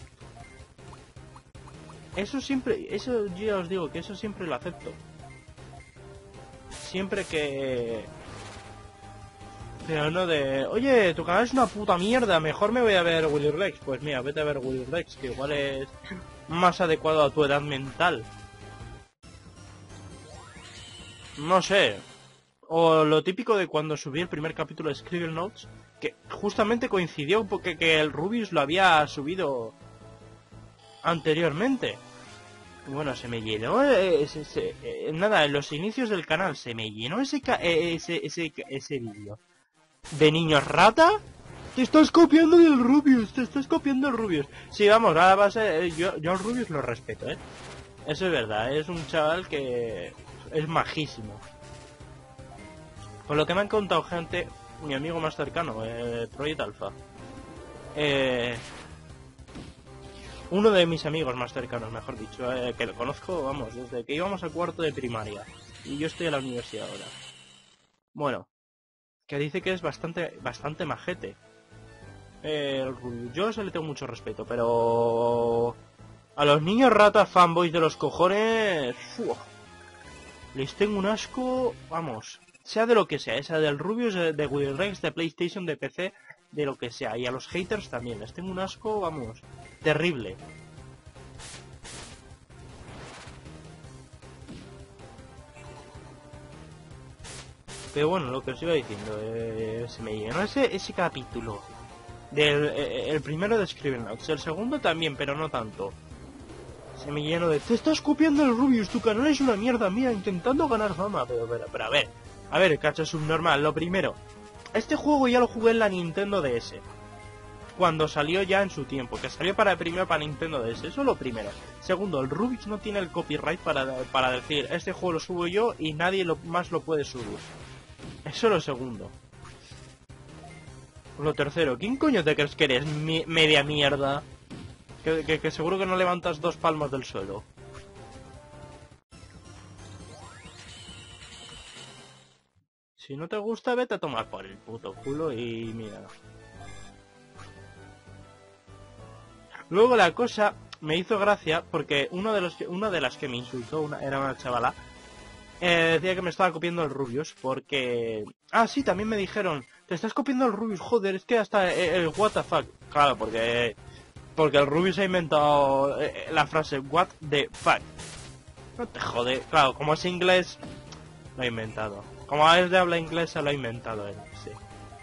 Eso yo ya os digo que eso siempre lo acepto. Siempre que... Pero no de... Oye, tu canal es una puta mierda, mejor me voy a ver Willy Rex. Pues mira, vete a ver Willy Rex, que igual es más adecuado a tu edad mental. No sé. O lo típico de cuando subí el primer capítulo de Scribble Notes, que justamente coincidió porque que el Rubius lo había subido anteriormente. Bueno, se me llenó nada, en los inicios del canal se me llenó ese vídeo de niños rata. Te estás copiando del Rubius, te estás copiando el Rubius. Sí, vamos, ahora va a ser, yo al Rubius lo respeto, eso es verdad, es un chaval que es majísimo. Por lo que me han contado gente, mi amigo más cercano, Project Alpha. Uno de mis amigos más cercanos, mejor dicho, que lo conozco, vamos, desde que íbamos a cuarto de primaria. Y yo estoy en la universidad ahora. Bueno, que dice que es bastante majete. El Rubius. Yo se le tengo mucho respeto, pero... A los niños ratas fanboys de los cojones... ¡fua! Les tengo un asco, vamos, sea de lo que sea del Rubius, de Will Rex, de PlayStation, de PC, de lo que sea. Y a los haters también, les tengo un asco, vamos, terrible. Pero bueno, lo que os iba diciendo, se me llenó ese capítulo. El primero de Scribblenauts, el segundo también, pero no tanto. Se me llenó de... Te estás copiando el Rubius, tu canal es una mierda, mira, intentando ganar fama. Pero a ver, cacho subnormal, lo primero. Este juego ya lo jugué en la Nintendo DS. Cuando salió ya en su tiempo, que salió primero para Nintendo DS, eso es lo primero. Segundo, el Rubius no tiene el copyright para decir, este juego lo subo yo y nadie más lo puede subir. Eso es lo segundo. Lo tercero, ¿quién coño te crees que eres, media mierda? Que seguro que no levantas 2 palmos del suelo. Si no te gusta, vete a tomar por el puto culo y mira. Luego la cosa me hizo gracia porque una de las que me insultó, era una chavala, decía que me estaba copiando el Rubius porque... Ah, sí, también me dijeron, te estás copiando el Rubius, joder, es que hasta el what the fuck. Claro, porque el Rubius ha inventado la frase what the fuck. No te jode, claro, como es inglés, lo ha inventado. Como es de habla inglesa, lo ha inventado él, sí.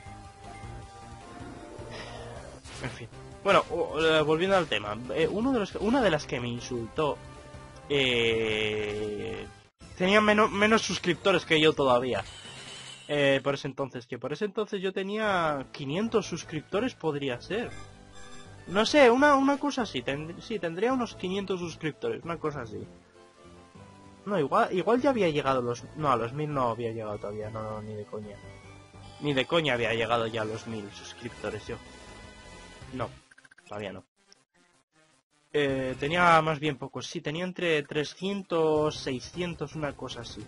En fin. Bueno, volviendo al tema, una de las que me insultó tenía menos suscriptores que yo todavía. Por ese entonces yo tenía 500 suscriptores, podría ser. No sé, una cosa así, sí, tendría unos 500 suscriptores, una cosa así. No, igual ya había llegado No, a los 1000 no había llegado todavía, no, ni de coña. Ni de coña había llegado ya a los 1000 suscriptores yo. No, todavía no. Tenía más bien pocos, sí, tenía entre 300, 600, una cosa así.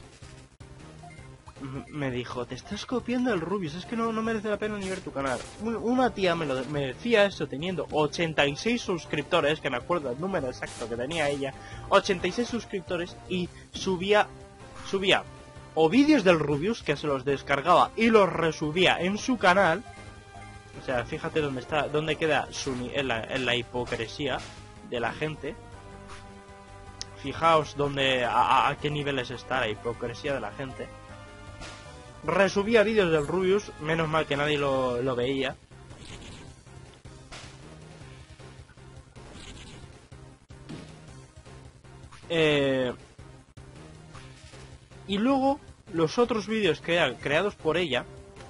Me dijo, te estás copiando el Rubius, es que no merece la pena ni ver tu canal. Una tía me decía eso teniendo 86 suscriptores, que me acuerdo el número exacto que tenía ella, 86 suscriptores, y subía o vídeos del Rubius, que se los descargaba y los resubía en su canal. O sea, fíjate dónde queda en la hipocresía de la gente. Fijaos a qué niveles está la hipocresía de la gente. Resubía vídeos del Rubius, menos mal que nadie lo veía. Y luego, los otros vídeos que eran creados por ella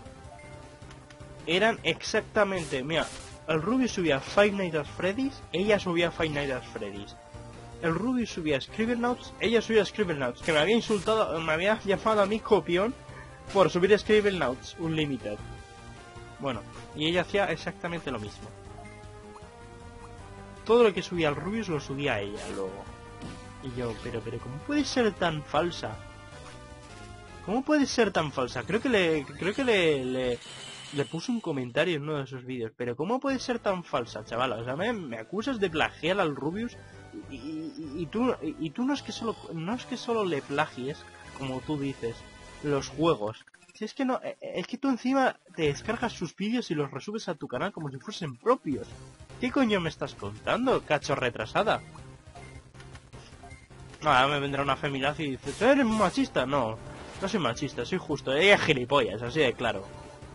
eran exactamente... Mira, el Rubius subía Five Nights at Freddy's, ella subía Five Nights at Freddy's. El Rubius subía Scribblenauts, ella subía Scribblenauts, que me había insultado, me había llamado a mí copión por subir Scribblenauts Unlimited. Bueno, y ella hacía exactamente lo mismo. Todo lo que subía el Rubius lo subía a ella luego. Y yo, pero ¿cómo puede ser tan falsa? ¿Cómo puede ser tan falsa? Creo que le puse un comentario en uno de esos vídeos. Pero ¿cómo puede ser tan falsa, chaval? O sea, me acusas de plagiar al Rubius y tú no es que solo le plagies, como tú dices, los juegos. Si es que no, es que tú encima te descargas sus vídeos y los resubes a tu canal como si fuesen propios. ¿Qué coño me estás contando, cacho retrasada? Ahora me vendrá una feminaz y dice, ¿eres machista? No, no soy machista, soy justo. Ella es gilipollas, así de claro.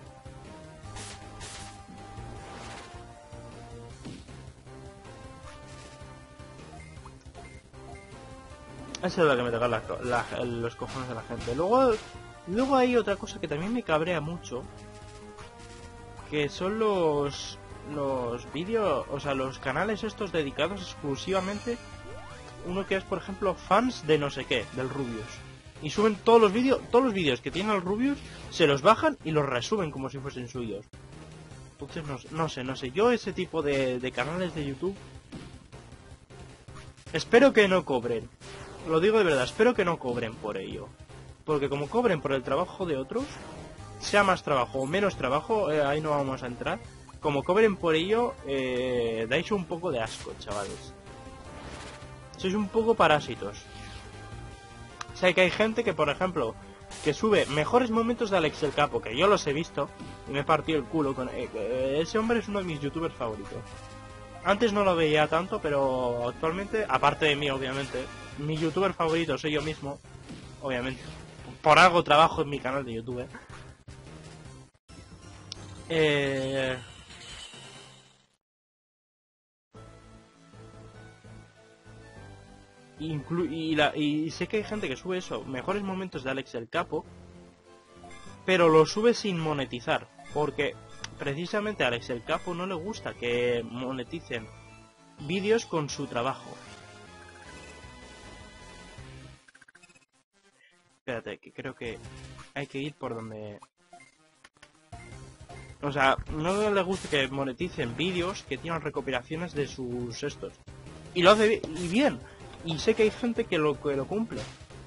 Eso es lo que me toca los cojones de la gente. Luego hay otra cosa que también me cabrea mucho, que son los vídeos, o sea, los canales estos dedicados exclusivamente, uno que es, por ejemplo, fans de no sé qué, del Rubius. Y suben todos los vídeos que tienen el Rubius, se los bajan y los resuben como si fuesen suyos. Entonces no sé, yo ese tipo de canales de YouTube espero que no cobren. Lo digo de verdad, espero que no cobren por ello. Porque como cobren por el trabajo de otros, sea más trabajo o menos trabajo, ahí no vamos a entrar. Como cobren por ello, dais un poco de asco, chavales. Sois un poco parásitos. O sea, que hay gente que, por ejemplo, que sube mejores momentos de Alex el Capo, que yo los he visto y me he partido el culo con... ese hombre es uno de mis youtubers favoritos. Antes no lo veía tanto, pero actualmente, aparte de mí, obviamente, mi youtuber favorito soy yo mismo, obviamente. Por algo trabajo en mi canal de YouTube. Y sé que hay gente que sube eso, mejores momentos de Alex el Capo, pero lo sube sin monetizar, porque precisamente a Alex el Capo no le gusta que moneticen vídeos con su trabajo. Espérate, que creo que hay que ir por donde... O sea, no le gusta que moneticen vídeos que tienen recopilaciones de sus estos. Y lo hace bien. Y sé que hay gente que lo cumple.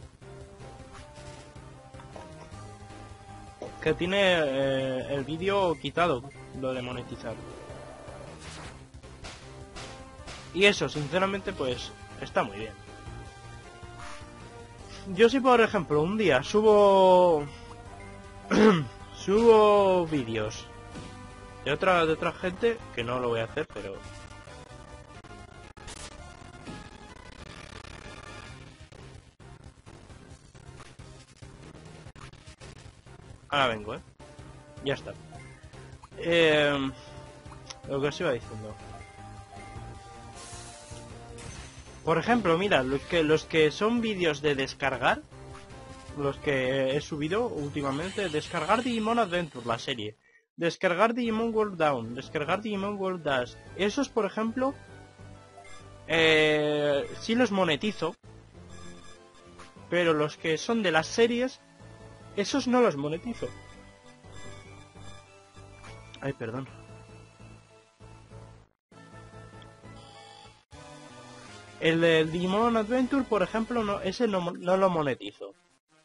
Que tiene el vídeo quitado, lo de monetizar. Y eso, sinceramente, pues, está muy bien. Yo si por ejemplo un día subo... subo vídeos de otra gente, que no lo voy a hacer, pero... Ahora vengo, ya está. Lo que os iba diciendo. Por ejemplo, mira, los que son vídeos de descargar, los que he subido últimamente, descargar Digimon Adventure, la serie, descargar Digimon World Down, descargar Digimon World Dash, esos por ejemplo, sí los monetizo, pero los que son de las series, esos no los monetizo. Ay, perdón. El del Digimon Adventure, por ejemplo, no, ese no lo monetizo.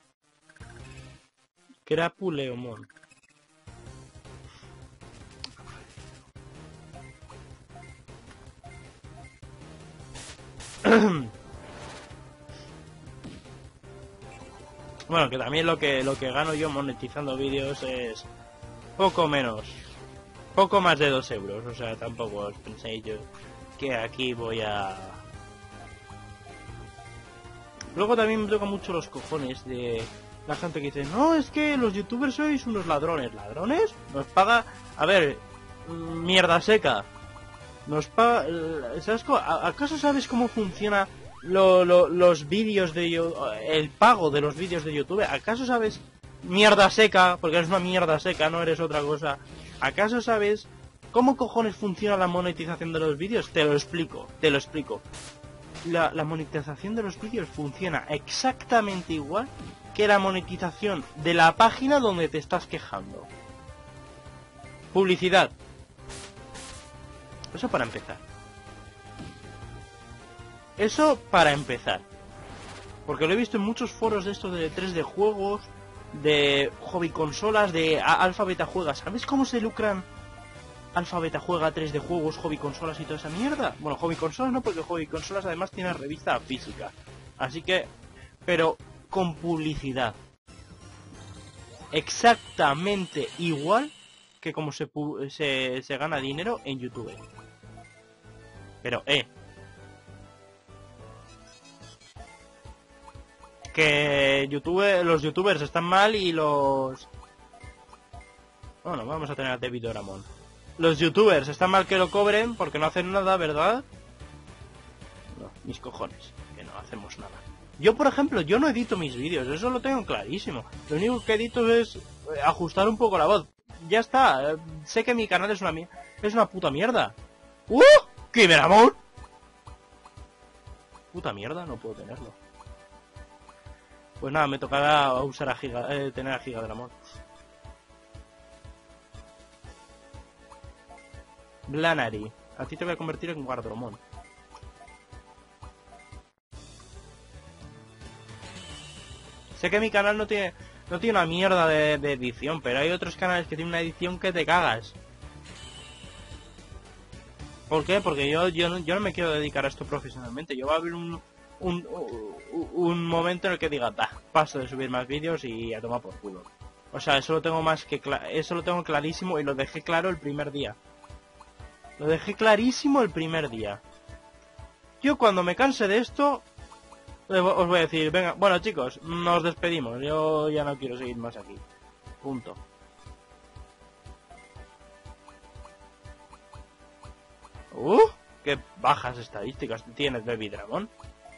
Crapuleomon. Bueno, que también lo que gano yo monetizando vídeos es poco más de 2 euros. O sea, tampoco os penséis yo que aquí voy a... Luego también me toca mucho los cojones de la gente que dice, no, es que los youtubers sois unos ladrones. ¿Ladrones? Nos paga... A ver, mierda seca. Nos paga... ¿Sabes cómo? ¿Acaso sabes cómo funciona los vídeos de el pago de los vídeos de YouTube? ¿Acaso sabes, mierda seca, porque eres una mierda seca, no eres otra cosa? ¿Acaso sabes cómo cojones funciona la monetización de los vídeos? Te lo explico. La monetización de los vídeos funciona exactamente igual que la monetización de la página donde te estás quejando. Publicidad. Eso para empezar. Eso para empezar. Porque lo he visto en muchos foros de estos de 3D juegos, de hobby consolas, de Alfa Beta Juega. ¿Sabes cómo se lucran Alfa Beta Juega, 3D juegos, hobby consolas y toda esa mierda? Bueno, hobby consolas no, porque hobby consolas además tiene revista física. Así que... Pero con publicidad. Exactamente igual que como se gana dinero en YouTube. Pero, que los youtubers están mal y los... Bueno, vamos a tener a David Doramon. Los youtubers están mal que lo cobren porque no hacen nada, ¿verdad? No, mis cojones, que no hacemos nada. Yo, por ejemplo, yo no edito mis vídeos, eso lo tengo clarísimo. Lo único que edito es ajustar un poco la voz. Ya está, sé que mi canal es una puta mierda. ¡Qué Doramon! Puta mierda, no puedo tenerlo. Pues nada, me tocará usar a Giga, tener a Giga del Amor. Blanary, a ti te voy a convertir en Guardromón. Sé que mi canal no tiene una mierda de edición, pero hay otros canales que tienen una edición que te cagas. ¿Por qué? Porque yo no me quiero dedicar a esto profesionalmente. Yo va a haber un momento en el que diga, paso de subir más vídeos y a tomar por culo. O sea, eso lo tengo eso lo tengo clarísimo y lo dejé claro el primer día. Lo dejé clarísimo el primer día. Yo cuando me canse de esto, os voy a decir, venga, bueno chicos, nos despedimos. Yo ya no quiero seguir más aquí. Punto. Qué bajas estadísticas tienes, Baby Dragon.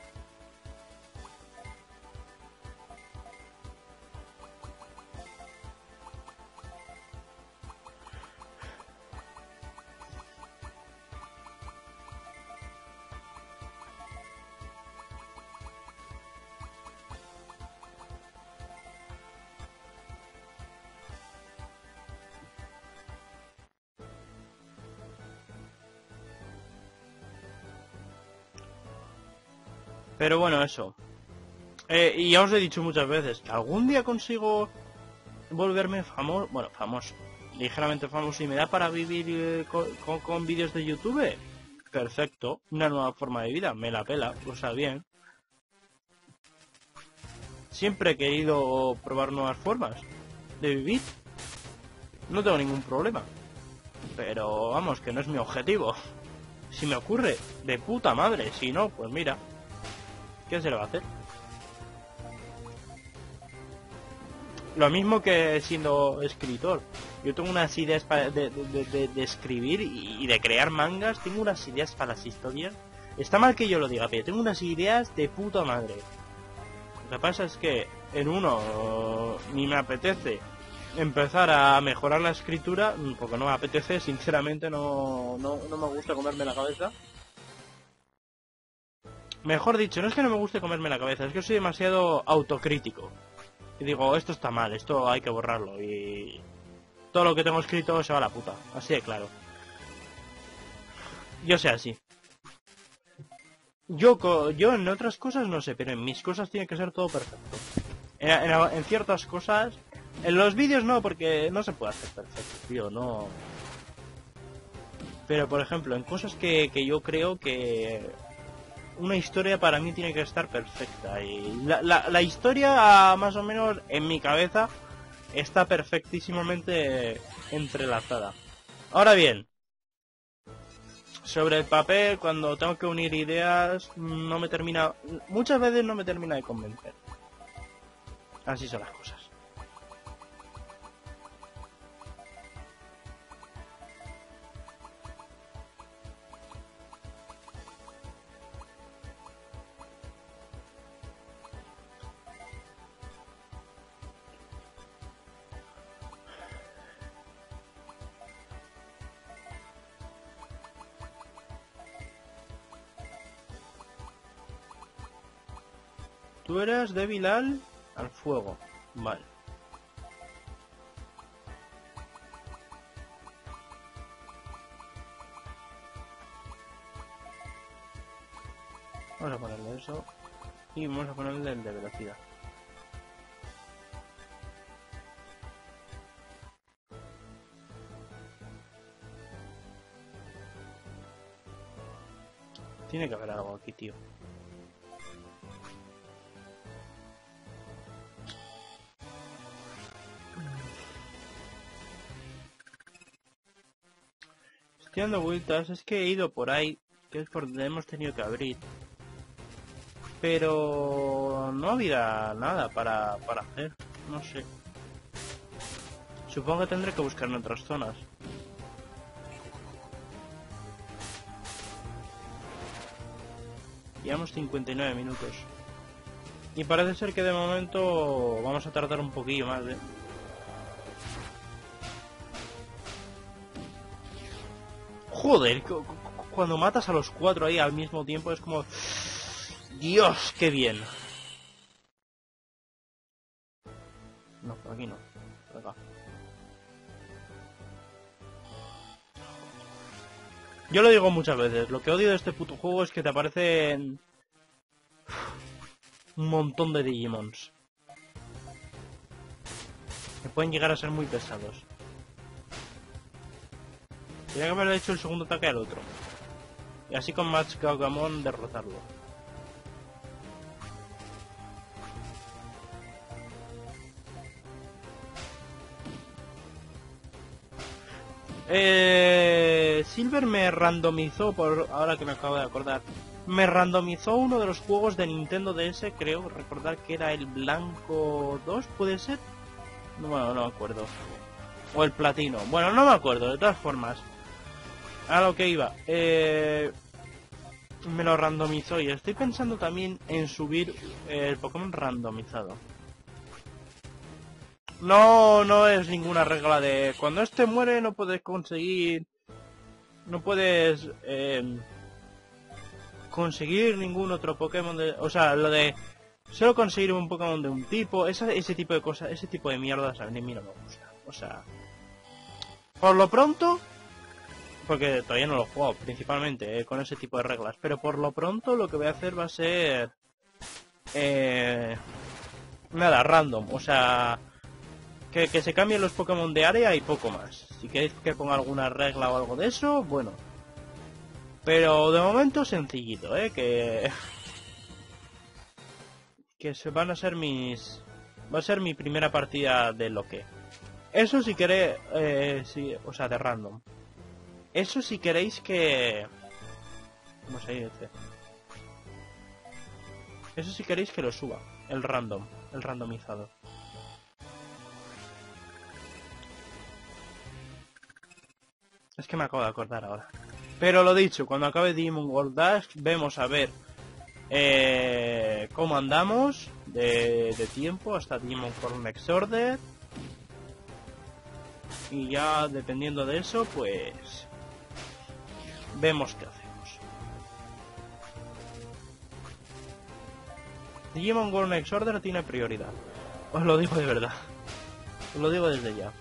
Pero bueno, eso. Y ya os he dicho muchas veces que algún día consigo volverme famoso. Bueno, famoso. Ligeramente famoso y me da para vivir con vídeos de YouTube. Perfecto. Una nueva forma de vida. Me la pela. O sea, bien. Siempre he querido probar nuevas formas de vivir. No tengo ningún problema. Pero vamos, que no es mi objetivo. Si me ocurre, de puta madre. Si no, pues mira. ¿Qué se le va a hacer? Lo mismo que siendo escritor. Yo tengo unas ideas de escribir y de crear mangas. Tengo unas ideas para las historias. Está mal que yo lo diga, pero tengo unas ideas de puta madre. Lo que pasa es que en uno ni me apetece empezar a mejorar la escritura, porque no me apetece, sinceramente no me gusta comerme la cabeza. Mejor dicho, no es que no me guste comerme la cabeza, es que soy demasiado autocrítico. Y digo, esto está mal, esto hay que borrarlo. Y todo lo que tengo escrito se va a la puta. Así de claro. Yo sé así. Yo en otras cosas no sé, pero en mis cosas tiene que ser todo perfecto. En ciertas cosas... En los vídeos no, porque no se puede hacer perfecto, tío, no... Pero por ejemplo, en cosas que yo creo que... Una historia para mí tiene que estar perfecta. Y la historia, más o menos, en mi cabeza, está perfectísimamente entrelazada. Ahora bien, sobre el papel, cuando tengo que unir ideas, no me termina... Muchas veces no me termina de convencer. Así son las cosas. Tú eras débil al fuego. Vale. Vamos a ponerle eso. Y vamos a ponerle el de velocidad. Tiene que haber algo aquí, tío. Estoy dando vueltas, es que he ido por ahí, que es por donde hemos tenido que abrir. Pero no había nada para hacer, no sé. Supongo que tendré que buscar en otras zonas. Llevamos 59 minutos. Y parece ser que de momento vamos a tardar un poquillo más, ¿eh? Joder, cuando matas a los 4 ahí al mismo tiempo es como... Dios, qué bien. No, por aquí no. Por acá. Yo lo digo muchas veces, lo que odio de este puto juego es que te aparecen un montón de Digimons. Que pueden llegar a ser muy pesados. Tenía que haberle hecho el segundo ataque al otro. Y así con Match Gaugamon derrotarlo. Silver me randomizó, por ahora que me acabo de acordar, me randomizó uno de los juegos de Nintendo DS, creo recordar que era el Blanco 2, ¿puede ser? No, bueno, no me acuerdo. O el Platino, bueno, no me acuerdo, de todas formas. A lo que iba, me lo randomizó y estoy pensando también en subir el Pokémon randomizado. No es ninguna regla de cuando este muere no puedes conseguir, no puedes conseguir ningún otro Pokémon de, o sea, lo de solo conseguir un Pokémon de un tipo, ese tipo de cosas, ese tipo de mierdas a mí no me gusta. O sea, por lo pronto, porque todavía no lo juego principalmente con ese tipo de reglas, pero por lo pronto lo que voy a hacer va a ser nada, random, o sea, que se cambien los Pokémon de área y poco más. Si queréis que ponga alguna regla o algo de eso, bueno. Pero de momento sencillito, que se van a ser mis... Va a ser mi primera partida de lo que. Eso si queréis... sí, o sea, de random. Eso si queréis que... ¿Cómo se dice? Eso si queréis que lo suba. El random. El randomizado. Es que me acabo de acordar ahora. Pero lo dicho, cuando acabe Digimon World Dash, vemos a ver cómo andamos de tiempo hasta Digimon Core Next Order. Y ya dependiendo de eso, pues vemos qué hacemos. Digimon World Next Order tiene prioridad. Os lo digo de verdad. Os lo digo desde ya.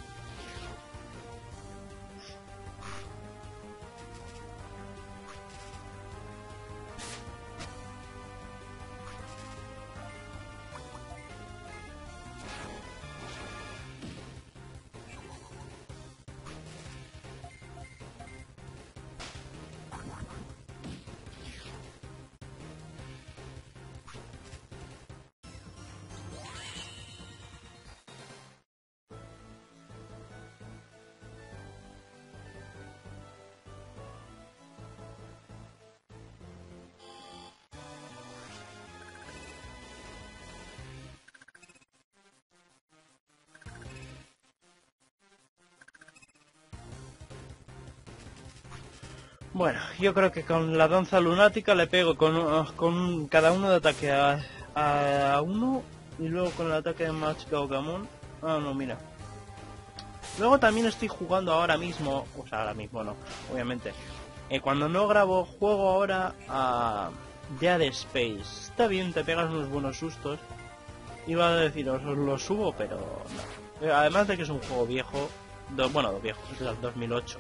Bueno, yo creo que con la danza lunática le pego con cada uno de ataque a uno y luego con el ataque de Match Gaugamon. Ah, no, mira. Luego también estoy jugando ahora mismo, o sea, ahora mismo no, obviamente. Cuando no grabo, juego ahora a Dead Space. Está bien, te pegas unos buenos sustos. Iba a deciros, os lo subo, pero no. Además de que es un juego viejo, bueno, viejo, es del 2008.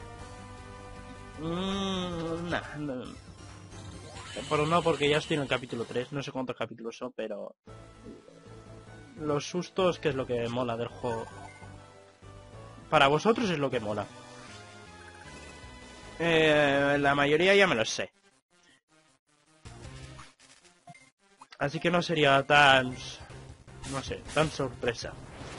Nah, no. Pero no, porque ya estoy en el capítulo 3, no sé cuántos capítulos son, pero... Los sustos, que es lo que mola del juego. Para vosotros es lo que mola. La mayoría ya me lo sé. Así que no sería tan... No sé, tan sorpresa.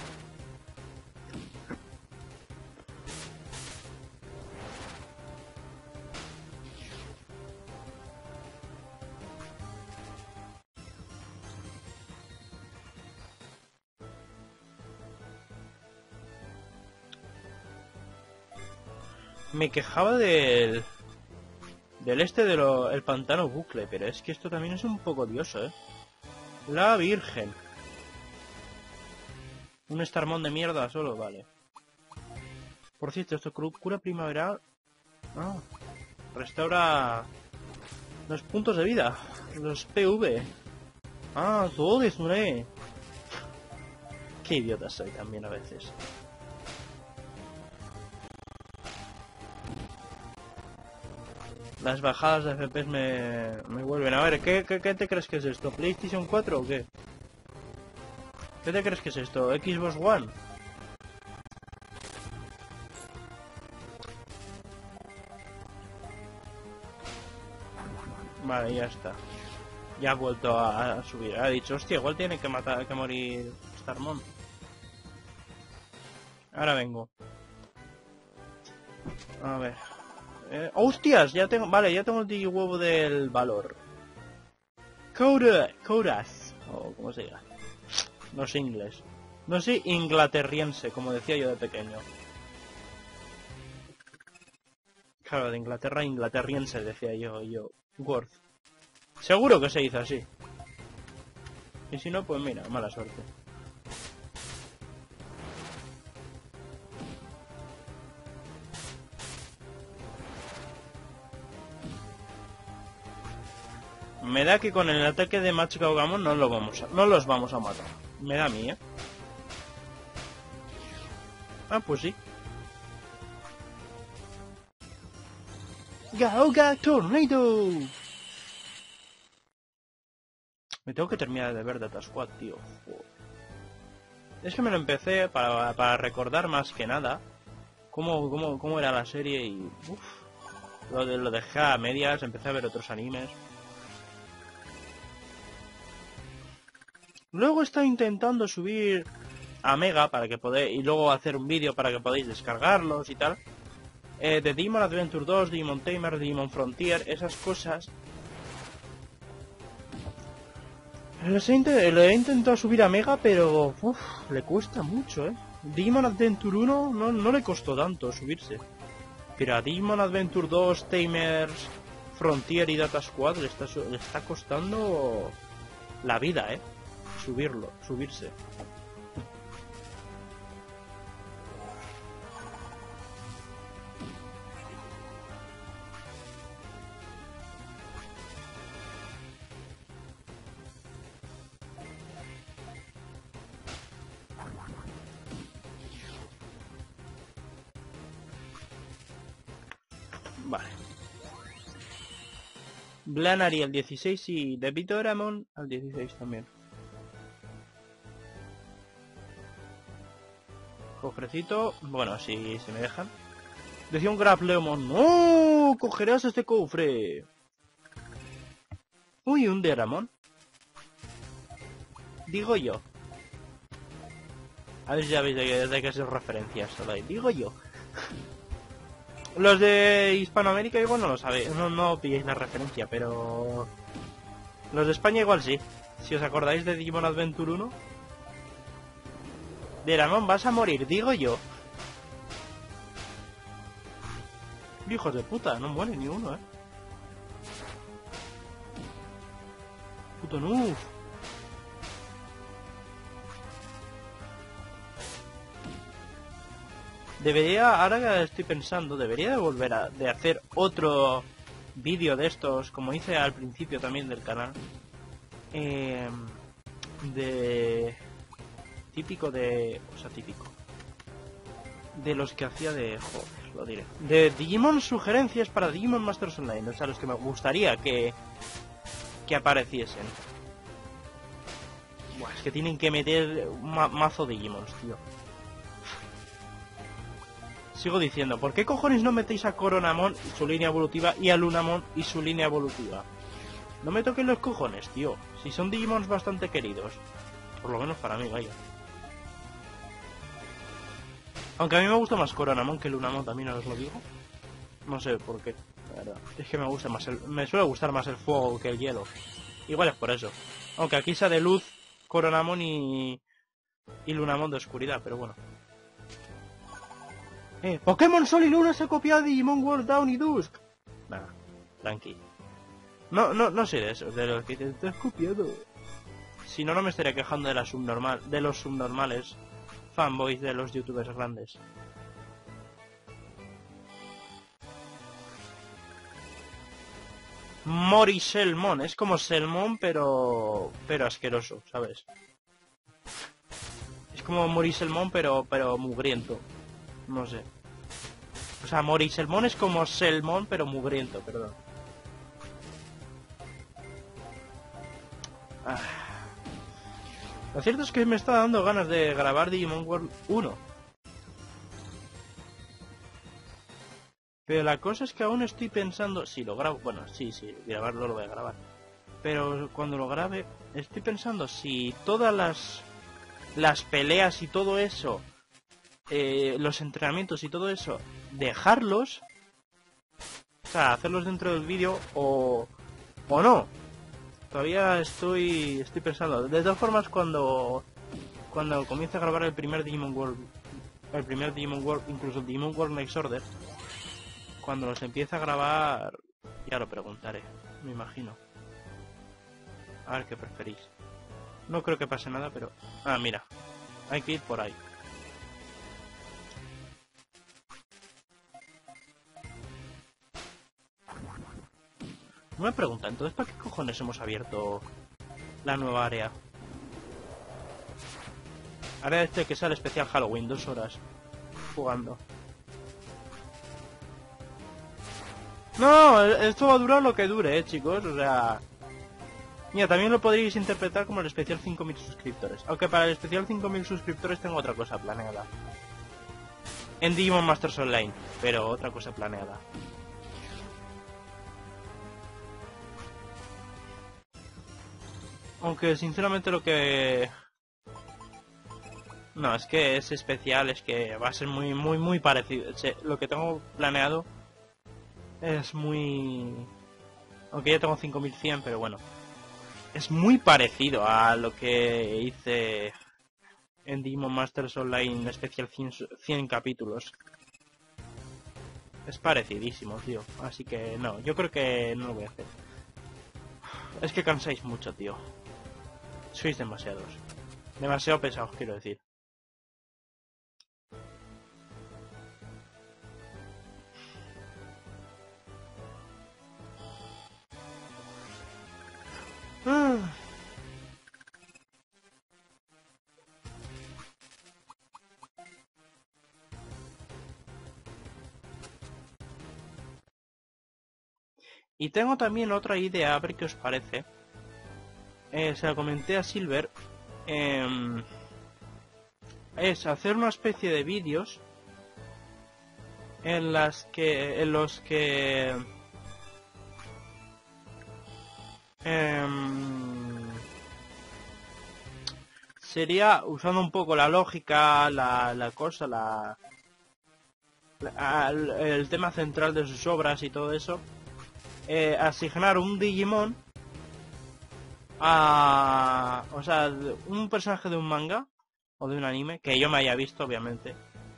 Me quejaba del el pantano bucle, pero es que esto también es un poco odioso, La Virgen. Un Starmon de mierda solo, vale. Por cierto, esto cura primaveral. Ah, restaura los puntos de vida, los PV. Ah, todo es, hombre. Qué idiota soy también a veces. Las bajadas de FPS me vuelven. A ver, ¿qué te crees que es esto? ¿PlayStation 4 o qué? ¿Qué te crees que es esto? ¿Xbox One? Vale, ya está. Ya ha vuelto a subir. Ha dicho, hostia, igual tiene que morir Starmon. Ahora vengo. A ver. ¡Hostias! Ya tengo... Vale, ya tengo el digihuevo del valor. Codas. O como se diga. No sé inglés. No sé inglaterriense, como decía yo de pequeño. Claro, de Inglaterra inglaterriense, decía yo. Worth. Seguro que se hizo así. Y si no, pues mira, mala suerte. Me da que con el ataque de Machikaugamon no los vamos a matar. Me da a mí, ¿eh? Ah, pues sí. Gauga Tornado. Me tengo que terminar de ver Data Squad, tío. Joder. Es que me lo empecé para recordar más que nada cómo era la serie y... Uf, lo dejé a medias, empecé a ver otros animes. Luego he estado intentando subir a Mega para que podáis... Y luego hacer un vídeo para que podáis descargarlos y tal. De Digimon Adventure 2, Digimon Tamer, Digimon Frontier, esas cosas. Lo he intentado subir a Mega, pero le cuesta mucho, ¿eh? Digimon Adventure 1 no le costó tanto subirse. Pero a Digimon Adventure 2, Tamers, Frontier y Data Squad le está costando la vida, ¿eh? Subirse. Vale. Blanary al 16 y Debitoramon al 16 también. Cofrecito, bueno, si me dejan. Decía un Grapleomon, ¡no! ¡Cogerás este cofre! Uy, un Deramon. Digo yo. A ver si ya veis de qué es referencias solo ahí. Digo yo. Los de Hispanoamérica igual no lo sabéis, no pilláis la referencia, pero... Los de España igual sí. Si os acordáis de Digimon Adventure 1... Deramon, vas a morir, digo yo. Hijos de puta, no muere ni uno, Puto noob. Debería, ahora que estoy pensando, debería de volver a hacer otro vídeo de estos, como hice al principio también del canal. Típico de... O sea, típico. De los que hacía de... Joder, lo diré. De Digimon sugerencias para Digimon Masters Online. O sea, los que me gustaría que apareciesen. Buah, es que tienen que meter un mazo de Digimons, tío. Sigo diciendo, ¿por qué cojones no metéis a Coronamon y su línea evolutiva y a Lunamon y su línea evolutiva? No me toquen los cojones, tío. Si son Digimons bastante queridos. Por lo menos para mí, vaya. Aunque a mí me gusta más Coronamon que Lunamon, también os lo digo. No sé por qué, la verdad. Es que me gusta más me suele gustar más el fuego que el hielo. Igual es por eso. Aunque aquí sea de luz Coronamon y Lunamon de oscuridad, pero bueno. Pokémon Sol y Luna se ha copiado de Digimon World Down y Dusk. Nada, tranqui. No sé de eso, de lo que te has copiado. Si no, no me estaría quejando de los subnormales fanboys de los youtubers grandes. Moriselmon, es como Selmon pero asqueroso, ¿sabes? como Moriselmon, pero mugriento. No sé. O sea, Moriselmon es como Selmon, pero mugriento, perdón. Ah. Lo cierto es que me está dando ganas de grabar Digimon World 1. Pero la cosa es que aún estoy pensando... Si lo grabo... Bueno, sí, grabarlo lo voy a grabar. Pero cuando lo grabe, estoy pensando si todas las peleas y todo eso... los entrenamientos y todo eso... Dejarlos... O sea, hacerlos dentro del vídeo o no. Todavía estoy pensando. De todas formas, cuando comience a grabar el primer Digimon World, incluso el Digimon World Next Order, cuando los empiece a grabar, ya lo preguntaré, me imagino. A ver qué preferís. No creo que pase nada, pero... Ah, mira, hay que ir por ahí. No me pregunta, entonces ¿para qué cojones hemos abierto la nueva área? Área este que sale especial Halloween, 2 horas jugando. No, esto va a durar lo que dure, chicos, o sea... Mira, también lo podríais interpretar como el especial 5000 suscriptores. Aunque para el especial 5000 suscriptores tengo otra cosa planeada. En Digimon Masters Online, pero otra cosa planeada. Aunque sinceramente lo que... No, es que ese especial es que va a ser muy parecido. Lo que tengo planeado es muy... Aunque ya tengo 5100, pero bueno. Es muy parecido a lo que hice en Digimon Masters Online especial 100 capítulos. Es parecidísimo, tío. Así que no, yo creo que no lo voy a hacer. Es que cansáis mucho, tío. Sois demasiados. Demasiado pesados, quiero decir. Y tengo también otra idea, a ver qué os parece. Se la comenté a Silver. Es hacer una especie de vídeos en los que sería usando un poco la lógica, el tema central de sus obras y todo eso, asignar un Digimon o sea, un personaje de un manga o de un anime que yo me haya visto, obviamente,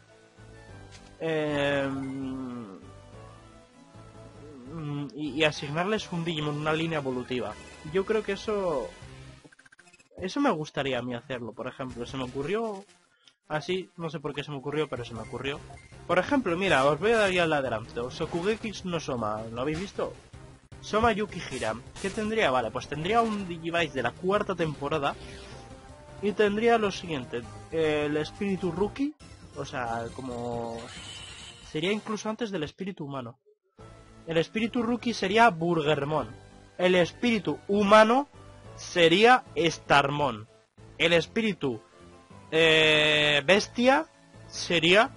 y asignarles un Digimon, una línea evolutiva. Yo creo que eso me gustaría a mí hacerlo. Por ejemplo, se me ocurrió así, no sé por qué se me ocurrió, pero se me ocurrió. Por ejemplo, mira, os voy a dar ya el adelanto. Shokugeki no Soma, ¿lo habéis visto? Soma Yukihira. ¿Qué tendría? Vale, pues tendría un Digivice de la 4ª temporada. Y tendría lo siguiente. El espíritu rookie. O sea, como... Sería incluso antes del espíritu humano. El espíritu rookie sería Burgermon. El espíritu humano sería Starmon. El espíritu bestia sería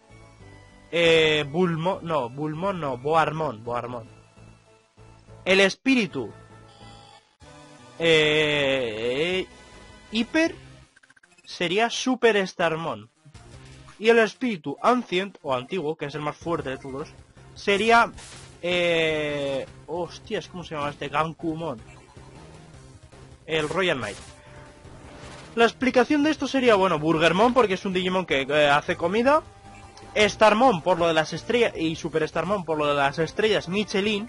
Boarmon. El espíritu hiper sería Super Starmon. Y el espíritu ancient o antiguo, que es el más fuerte de todos, sería hostias, ¿cómo se llama este? Gankumon. El Royal Knight. La explicación de esto sería, bueno, Burgermon porque es un Digimon que hace comida, Starmon por lo de las estrellas y Super Starmon por lo de las estrellas Michelin.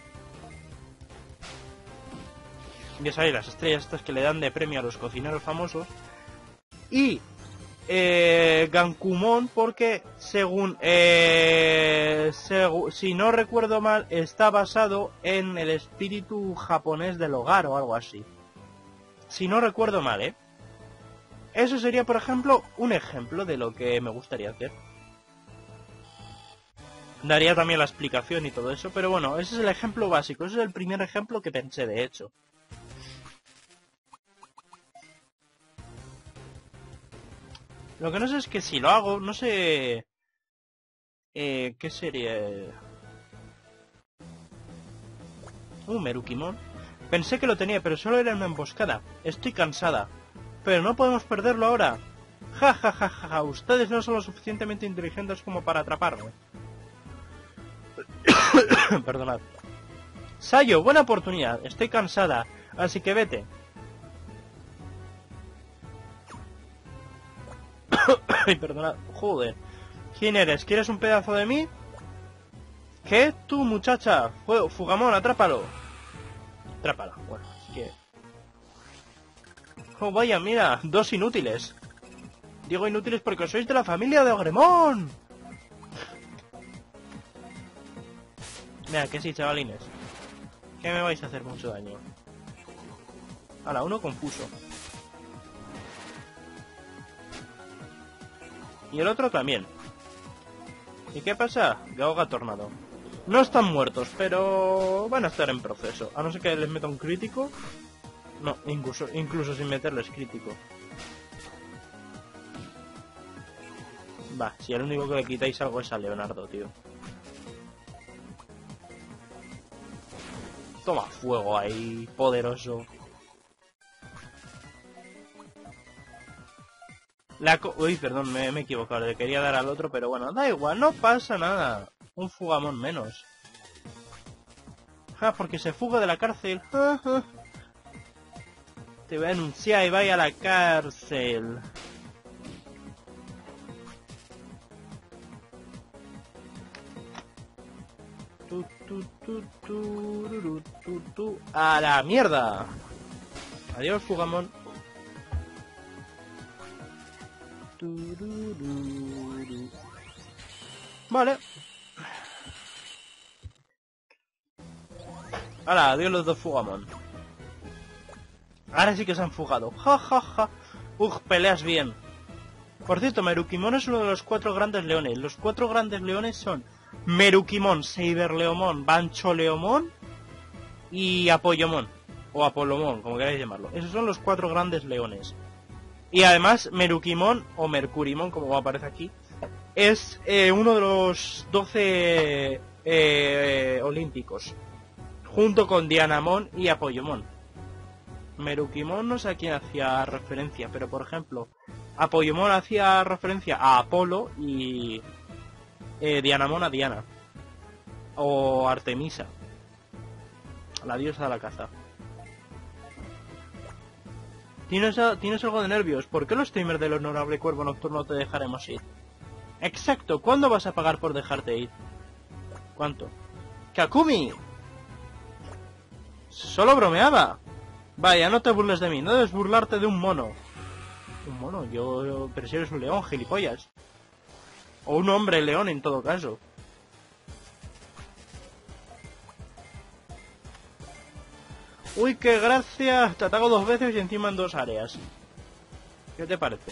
Ya sabéis, las estrellas estas que le dan de premio a los cocineros famosos. Y Gankumon porque según si no recuerdo mal está basado en el espíritu japonés del hogar o algo así. Si no recuerdo mal, Eso sería, por ejemplo, un ejemplo de lo que me gustaría hacer. Daría también la explicación y todo eso, pero bueno, ese es el ejemplo básico, ese es el primer ejemplo que pensé, de hecho. Lo que no sé es que si lo hago, no sé... ¿qué sería? Merukimon. Pensé que lo tenía, pero solo era una emboscada. Estoy cansada. Pero no podemos perderlo ahora. Ja, ja, ja, ja, ja. Ustedes no son lo suficientemente inteligentes como para atraparme. Perdonad. Sayo, buena oportunidad. Estoy cansada. Así que vete. Ay, perdonad. Joder. ¿Quién eres? ¿Quieres un pedazo de mí? ¿Qué? Tú, muchacha. Fugamon, atrápalo. Atrápala. Bueno, así que... Oh, vaya, mira. Dos inútiles. Digo inútiles porque sois de la familia de Ogremon. Mira, que sí, chavalines. Que me vais a hacer mucho daño. Ahora, uno confuso. Y el otro también. ¿Y qué pasa? Gaoga Tornado. No están muertos, pero van a estar en proceso. A no ser que les meta un crítico. No, incluso sin meterles crítico. Va, si el único que le quitáis algo es a Leonardo, tío. Toma fuego ahí, poderoso. Uy, perdón, me he equivocado. Le quería dar al otro, pero bueno, da igual, no pasa nada. Un fugamón menos. Porque se fuga de la cárcel. Te voy a anunciar y vaya a la cárcel. ¡A la mierda! Adiós, fugamón. Vale. Ahora, adiós los dos fugamón. Ahora sí que se han fugado. Ja, ja, ja. Peleas bien. Por cierto, Merukimon es uno de los 4 grandes leones. Los 4 grandes leones son Merukimon, Saberleomon, Bancholeomon y Apoyomon. O Apolomon, como queráis llamarlo. Esos son los 4 grandes leones. Y además, Merukimon, o Mercurimon, como aparece aquí, es uno de los 12 olímpicos. Junto con Dianamon y Apoyomon. Merukimon no sé a quién hacía referencia, pero por ejemplo, Apoyomon hacía referencia a Apolo y Dianamon a Diana. O Artemisa, la diosa de la caza. ¿Tienes algo de nervios? ¿Por qué los streamers del Honorable Cuervo Nocturno te dejaremos ir? Exacto, ¿cuándo vas a pagar por dejarte ir? ¿Cuánto? ¡Kakumi! Solo bromeaba. Vaya, no te burles de mí, no debes burlarte de un mono. ¿Un mono? Pero si eres un león, gilipollas. O un hombre león en todo caso. Uy, qué gracia. Te ataco 2 veces y encima en 2 áreas. ¿Qué te parece?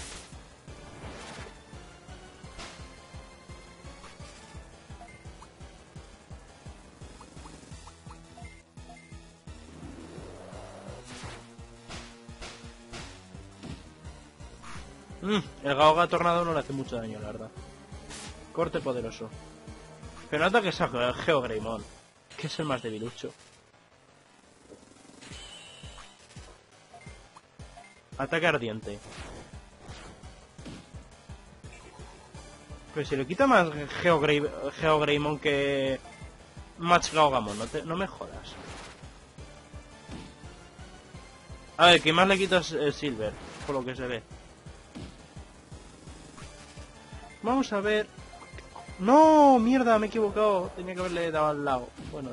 El Gaoga Tornado no le hace mucho daño, la verdad. Corte poderoso. Pero nota que es Geogreymon, que es el más debilucho. Ataque ardiente. Pues si le quita más Geogreymon que Match Gaogamon, no me jodas. A ver, ¿qué más le quitas Silver? Por lo que se ve. Vamos a ver. ¡No! ¡Mierda! Me he equivocado. Tenía que haberle dado al lado. Bueno,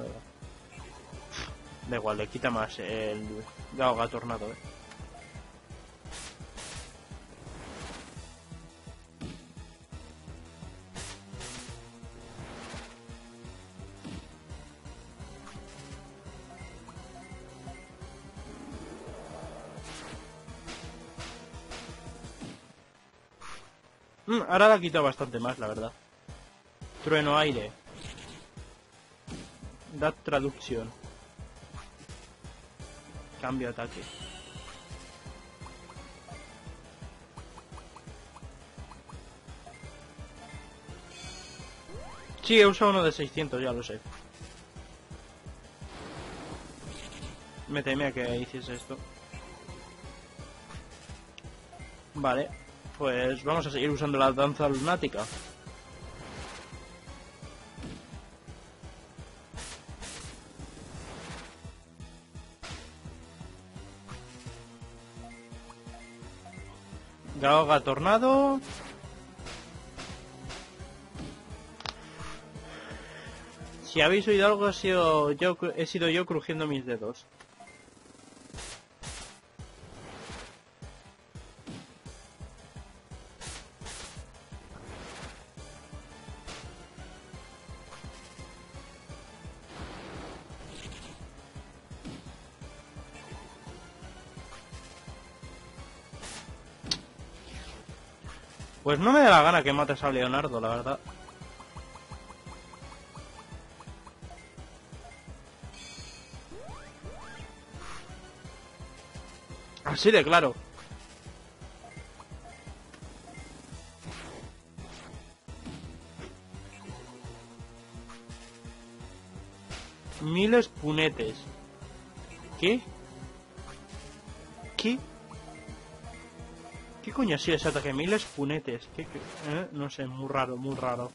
da igual, le quita más el Gaoga Tornado, Ahora la ha quitado bastante más, la verdad. Trueno aire. Da traducción. Cambio ataque. Sí, he usado uno de 600, ya lo sé. Me temía que hiciese esto. Vale, pues vamos a seguir usando la danza lunática. Gaoga tornado. Si habéis oído algo, he sido yo crujiendo mis dedos. Pues no me da la gana que mates a Leonardo, la verdad. Así de claro. Miles punetes. ¿Qué? ¿Qué? ¿Qué coño ha sido ese ataque? Miles punetes. ¿Qué? No sé, muy raro, muy raro.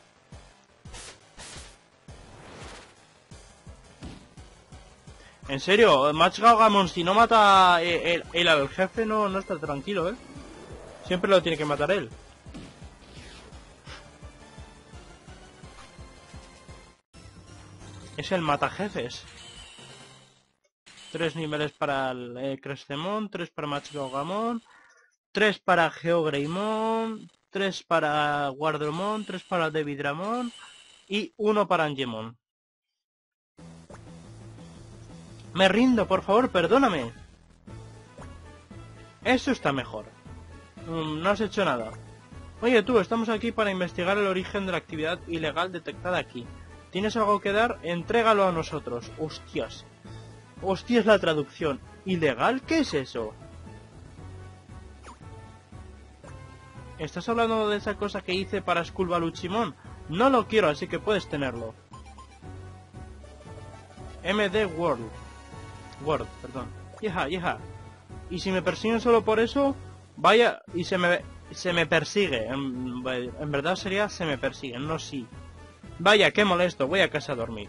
En serio, Match Gaogamon, si no mata el al jefe, no está tranquilo, ¿eh? Siempre lo tiene que matar él. Es el matajefes. 3 niveles para el Crescemon, 3 para Match Gaogamon, 3 para Geogreymon, 3 para Guardromon, 3 para Davidramon y 1 para Angemon. Me rindo, por favor, perdóname. Eso está mejor. No has hecho nada. Oye tú, estamos aquí para investigar el origen de la actividad ilegal detectada aquí. ¿Tienes algo que dar? Entrégalo a nosotros. Hostias. Hostias la traducción. ¿Ilegal? ¿Qué es eso? ¿Estás hablando de esa cosa que hice para Skull Baluchimon? No lo quiero, así que puedes tenerlo. MD World. Word, perdón. Yeja. Y si me persiguen solo por eso, vaya, y se me persigue. En verdad sería se me persiguen, no sí. Vaya, qué molesto, voy a casa a dormir.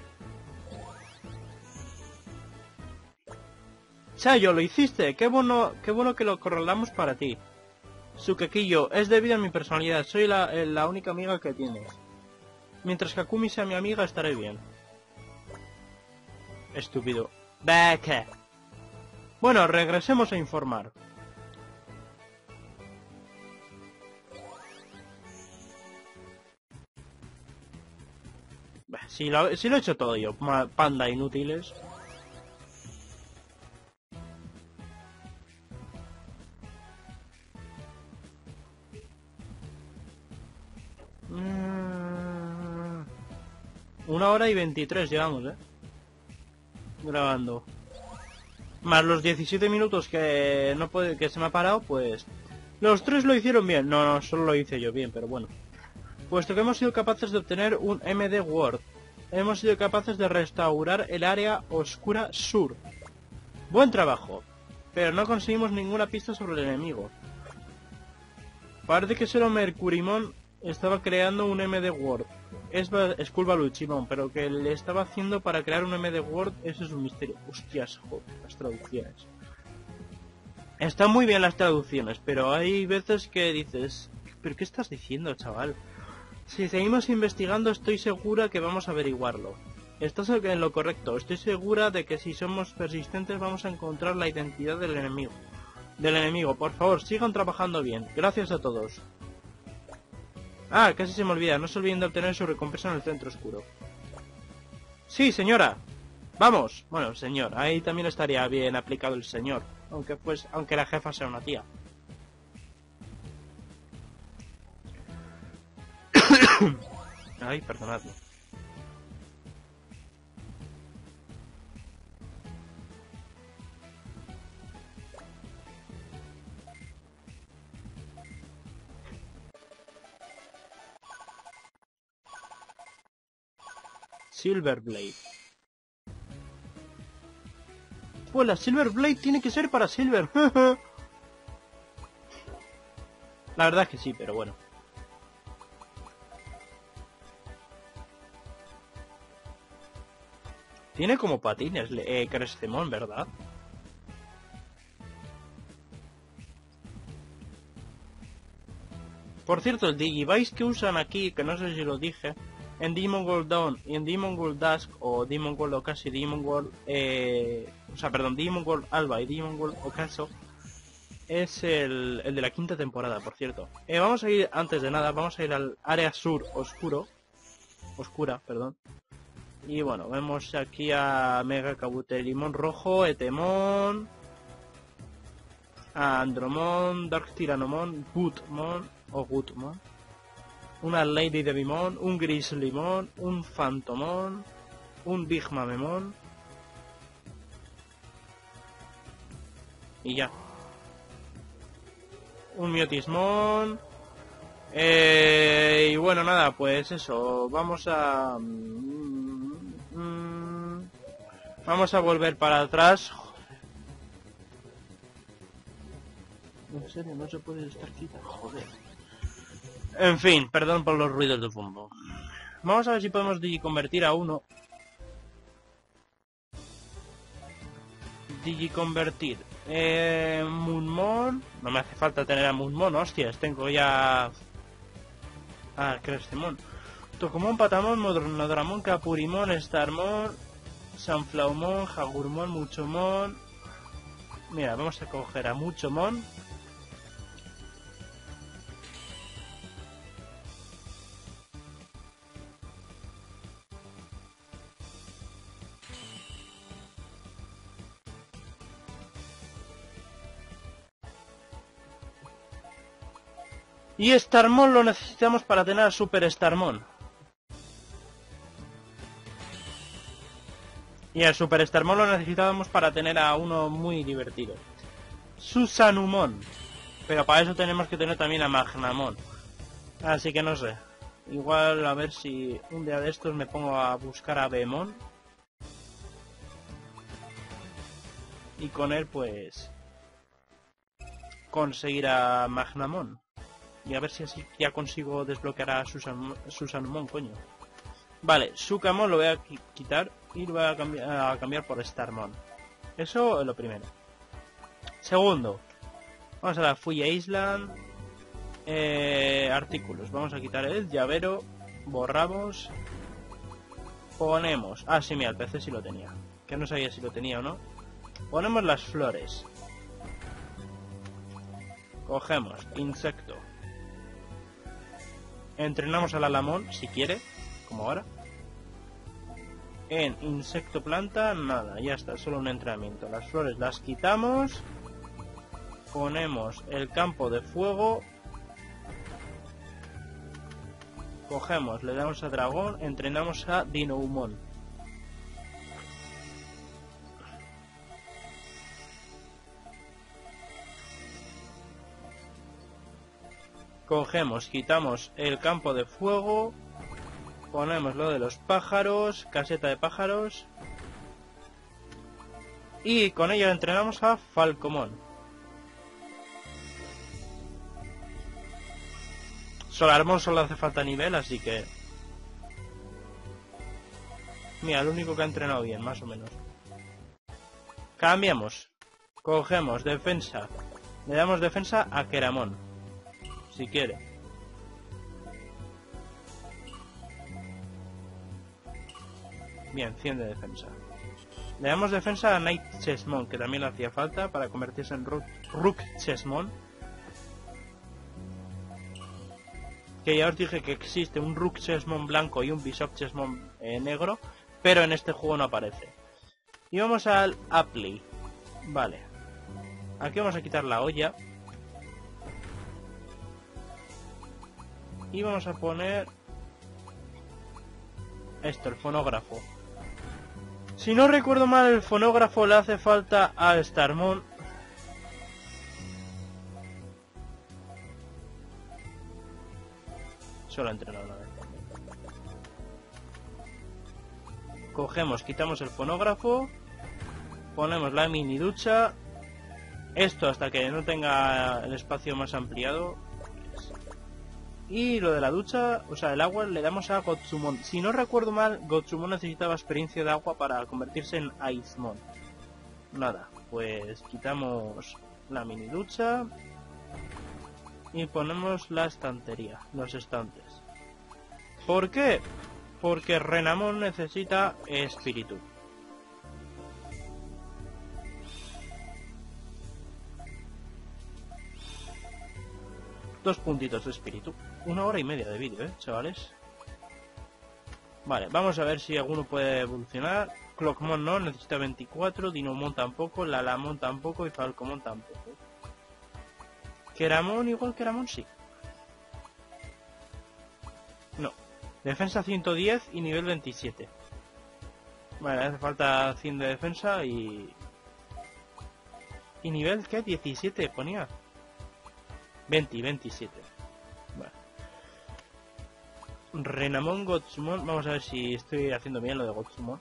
Chayo, lo hiciste, qué bueno que lo correlamos para ti. Sukekillo, es debido a mi personalidad, soy la única amiga que tienes. Mientras que Akumi sea mi amiga, estaré bien. Estúpido. ¿Qué? Bueno, regresemos a informar. Si lo he hecho todo yo, panda inútiles. Una hora y 23 llevamos, grabando. Más los 17 minutos que que se me ha parado, pues... Los 3 lo hicieron bien. No, solo lo hice yo bien, pero bueno. Puesto que hemos sido capaces de obtener un MD Word. Hemos sido capaces de restaurar el área oscura sur. Buen trabajo. Pero no conseguimos ninguna pista sobre el enemigo. Parece que solo Mercurimon estaba creando un MD Word. Es Skull Baluchimon, pero que le estaba haciendo para crear un MD Word, eso es un misterio. Hostias, joder, las traducciones. Están muy bien las traducciones, pero hay veces que dices... ¿Pero qué estás diciendo, chaval? Si seguimos investigando, estoy segura que vamos a averiguarlo. Estás en lo correcto. Estoy segura de que si somos persistentes vamos a encontrar la identidad del enemigo. Por favor, sigan trabajando bien. Gracias a todos. Ah, casi se me olvida. No se olviden de obtener su recompensa en el centro oscuro. Sí, señora. Vamos. Bueno, señor. Ahí también estaría bien aplicado el señor. Aunque la jefa sea una tía. Ay, perdonadme. Silver Blade. Pues la Silver Blade tiene que ser para Silver. La verdad es que sí, pero bueno. Tiene como patines Crescemon, ¿verdad? Por cierto, el Digivice que usan aquí, que no sé si lo dije, en Demon World Dawn y en Demon World Dusk o Demon World Ocaso y Demon World... Demon World Alba y Demon World Ocaso es el de la quinta temporada, por cierto. Vamos a ir, antes de nada, vamos a ir al área sur oscura, perdón. Y bueno, vemos aquí a Mega Kabuterimon rojo, Etemon, a Andromon, Dark Tyrannomon, Gutmon o Gutmon, una Lady Devimon, un Grizzlymon, un Phantomon, un Big Mamemon y ya. Un Miotismon. Y bueno, nada, pues eso, vamos a volver para atrás. En serio, no se puede estar quita, joder. En fin, perdón por los ruidos de fondo. Vamos a ver si podemos digiconvertir a uno. Digiconvertir. Moonmon. No me hace falta tener a Moonmon, hostias, tengo ya... Ah, Crescemon. Tokomon, Patamon, Modronodramon, Capurimon, Starmon, Sunflowmon, Hagurmon, Muchomon. Mira, vamos a coger a Muchomon. Y Starmon lo necesitamos para tener a Super Starmon. Y el Super Starmon lo necesitábamos para tener a uno muy divertido. Susanumon. Pero para eso tenemos que tener también a Magnamon. Así que no sé. Igual a ver si un día de estos me pongo a buscar a Bemon. Y con él pues... conseguir a Magnamon. Y a ver si así ya consigo desbloquear a Susanumon, coño. Vale, Sukamon lo voy a quitar y lo voy a cambiar por Starmon. Eso es lo primero. Segundo, vamos a la Fuya Island. Artículos, vamos a quitar el llavero. Borramos. Ponemos... Ah, sí, mira, el PC sí lo tenía. Que no sabía si lo tenía o no. Ponemos las flores. Cogemos insecto. Entrenamos al Alamón, si quiere, como ahora. En insecto planta, nada, ya está, solo un entrenamiento. Las flores las quitamos. Ponemos el campo de fuego. Cogemos, le damos a dragón, entrenamos a Dinoumon. Cogemos, quitamos el campo de fuego, ponemos lo de los pájaros, caseta de pájaros, y con ello entrenamos a Falcomon. Solarmon solo hace falta nivel, así que... Mira, el único que ha entrenado bien, más o menos. Cambiamos. Cogemos defensa. Le damos defensa a Keramon. Si quiere. Bien, 100 de defensa. Le damos defensa a Night Chessmon, que también le hacía falta para convertirse en Rook Chessmon. Que ya os dije que existe un Rook Chessmon blanco y un Bishop Chessmon negro, pero en este juego no aparece. Y vamos al Apply. Vale. Aquí vamos a quitar la olla. Y vamos a poner Esto, el fonógrafo. Si no recuerdo mal, el fonógrafo le hace falta a Starmon. Solo he entrenado una vez. Cogemos, quitamos el fonógrafo. Ponemos la mini ducha. Esto hasta que no tenga el espacio más ampliado. Y lo de la ducha, o sea, el agua le damos a Gotsumon. Si no recuerdo mal, Gotsumon necesitaba experiencia de agua para convertirse en Icemon. Nada, pues quitamos la mini ducha. Y ponemos la estantería, los estantes. ¿Por qué? Porque Renamon necesita espíritu. Dos puntitos de espíritu. 1 hora y media de vídeo, chavales. Vale, vamos a ver si alguno puede evolucionar. Clockmon no, necesita 24. Dinomon tampoco, Lalamon tampoco y Falcomon tampoco. Keramon igual Keramon sí. No. Defensa 110 y nivel 27. Vale, hace falta 100 de defensa y... ¿Y nivel qué? 17 ponía. 27. Vale. Renamon, Gotsumon. Vamos a ver si estoy haciendo bien lo de Gotsumon.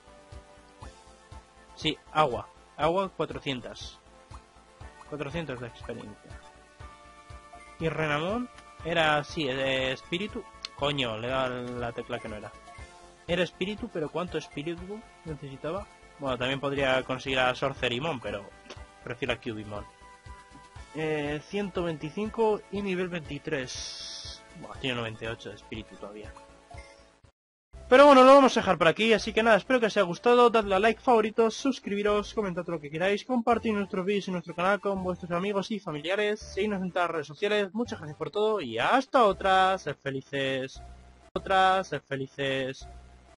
Sí, agua. Agua 400. 400 de experiencia. Y Renamon era así, de espíritu. Coño, le da la tecla que no era. Era espíritu, pero ¿cuánto espíritu necesitaba? Bueno, también podría conseguir a Sorcerimon, pero prefiero a Cubimon. 125 y nivel 23. Buah, tiene 98 de espíritu todavía. Pero bueno, lo vamos a dejar por aquí, así que nada, espero que os haya gustado, dadle a like, favoritos, suscribiros, comentad lo que queráis, compartid nuestros vídeos y nuestro canal con vuestros amigos y familiares, seguidnos en todas las redes sociales, muchas gracias por todo y hasta otra, sed felices.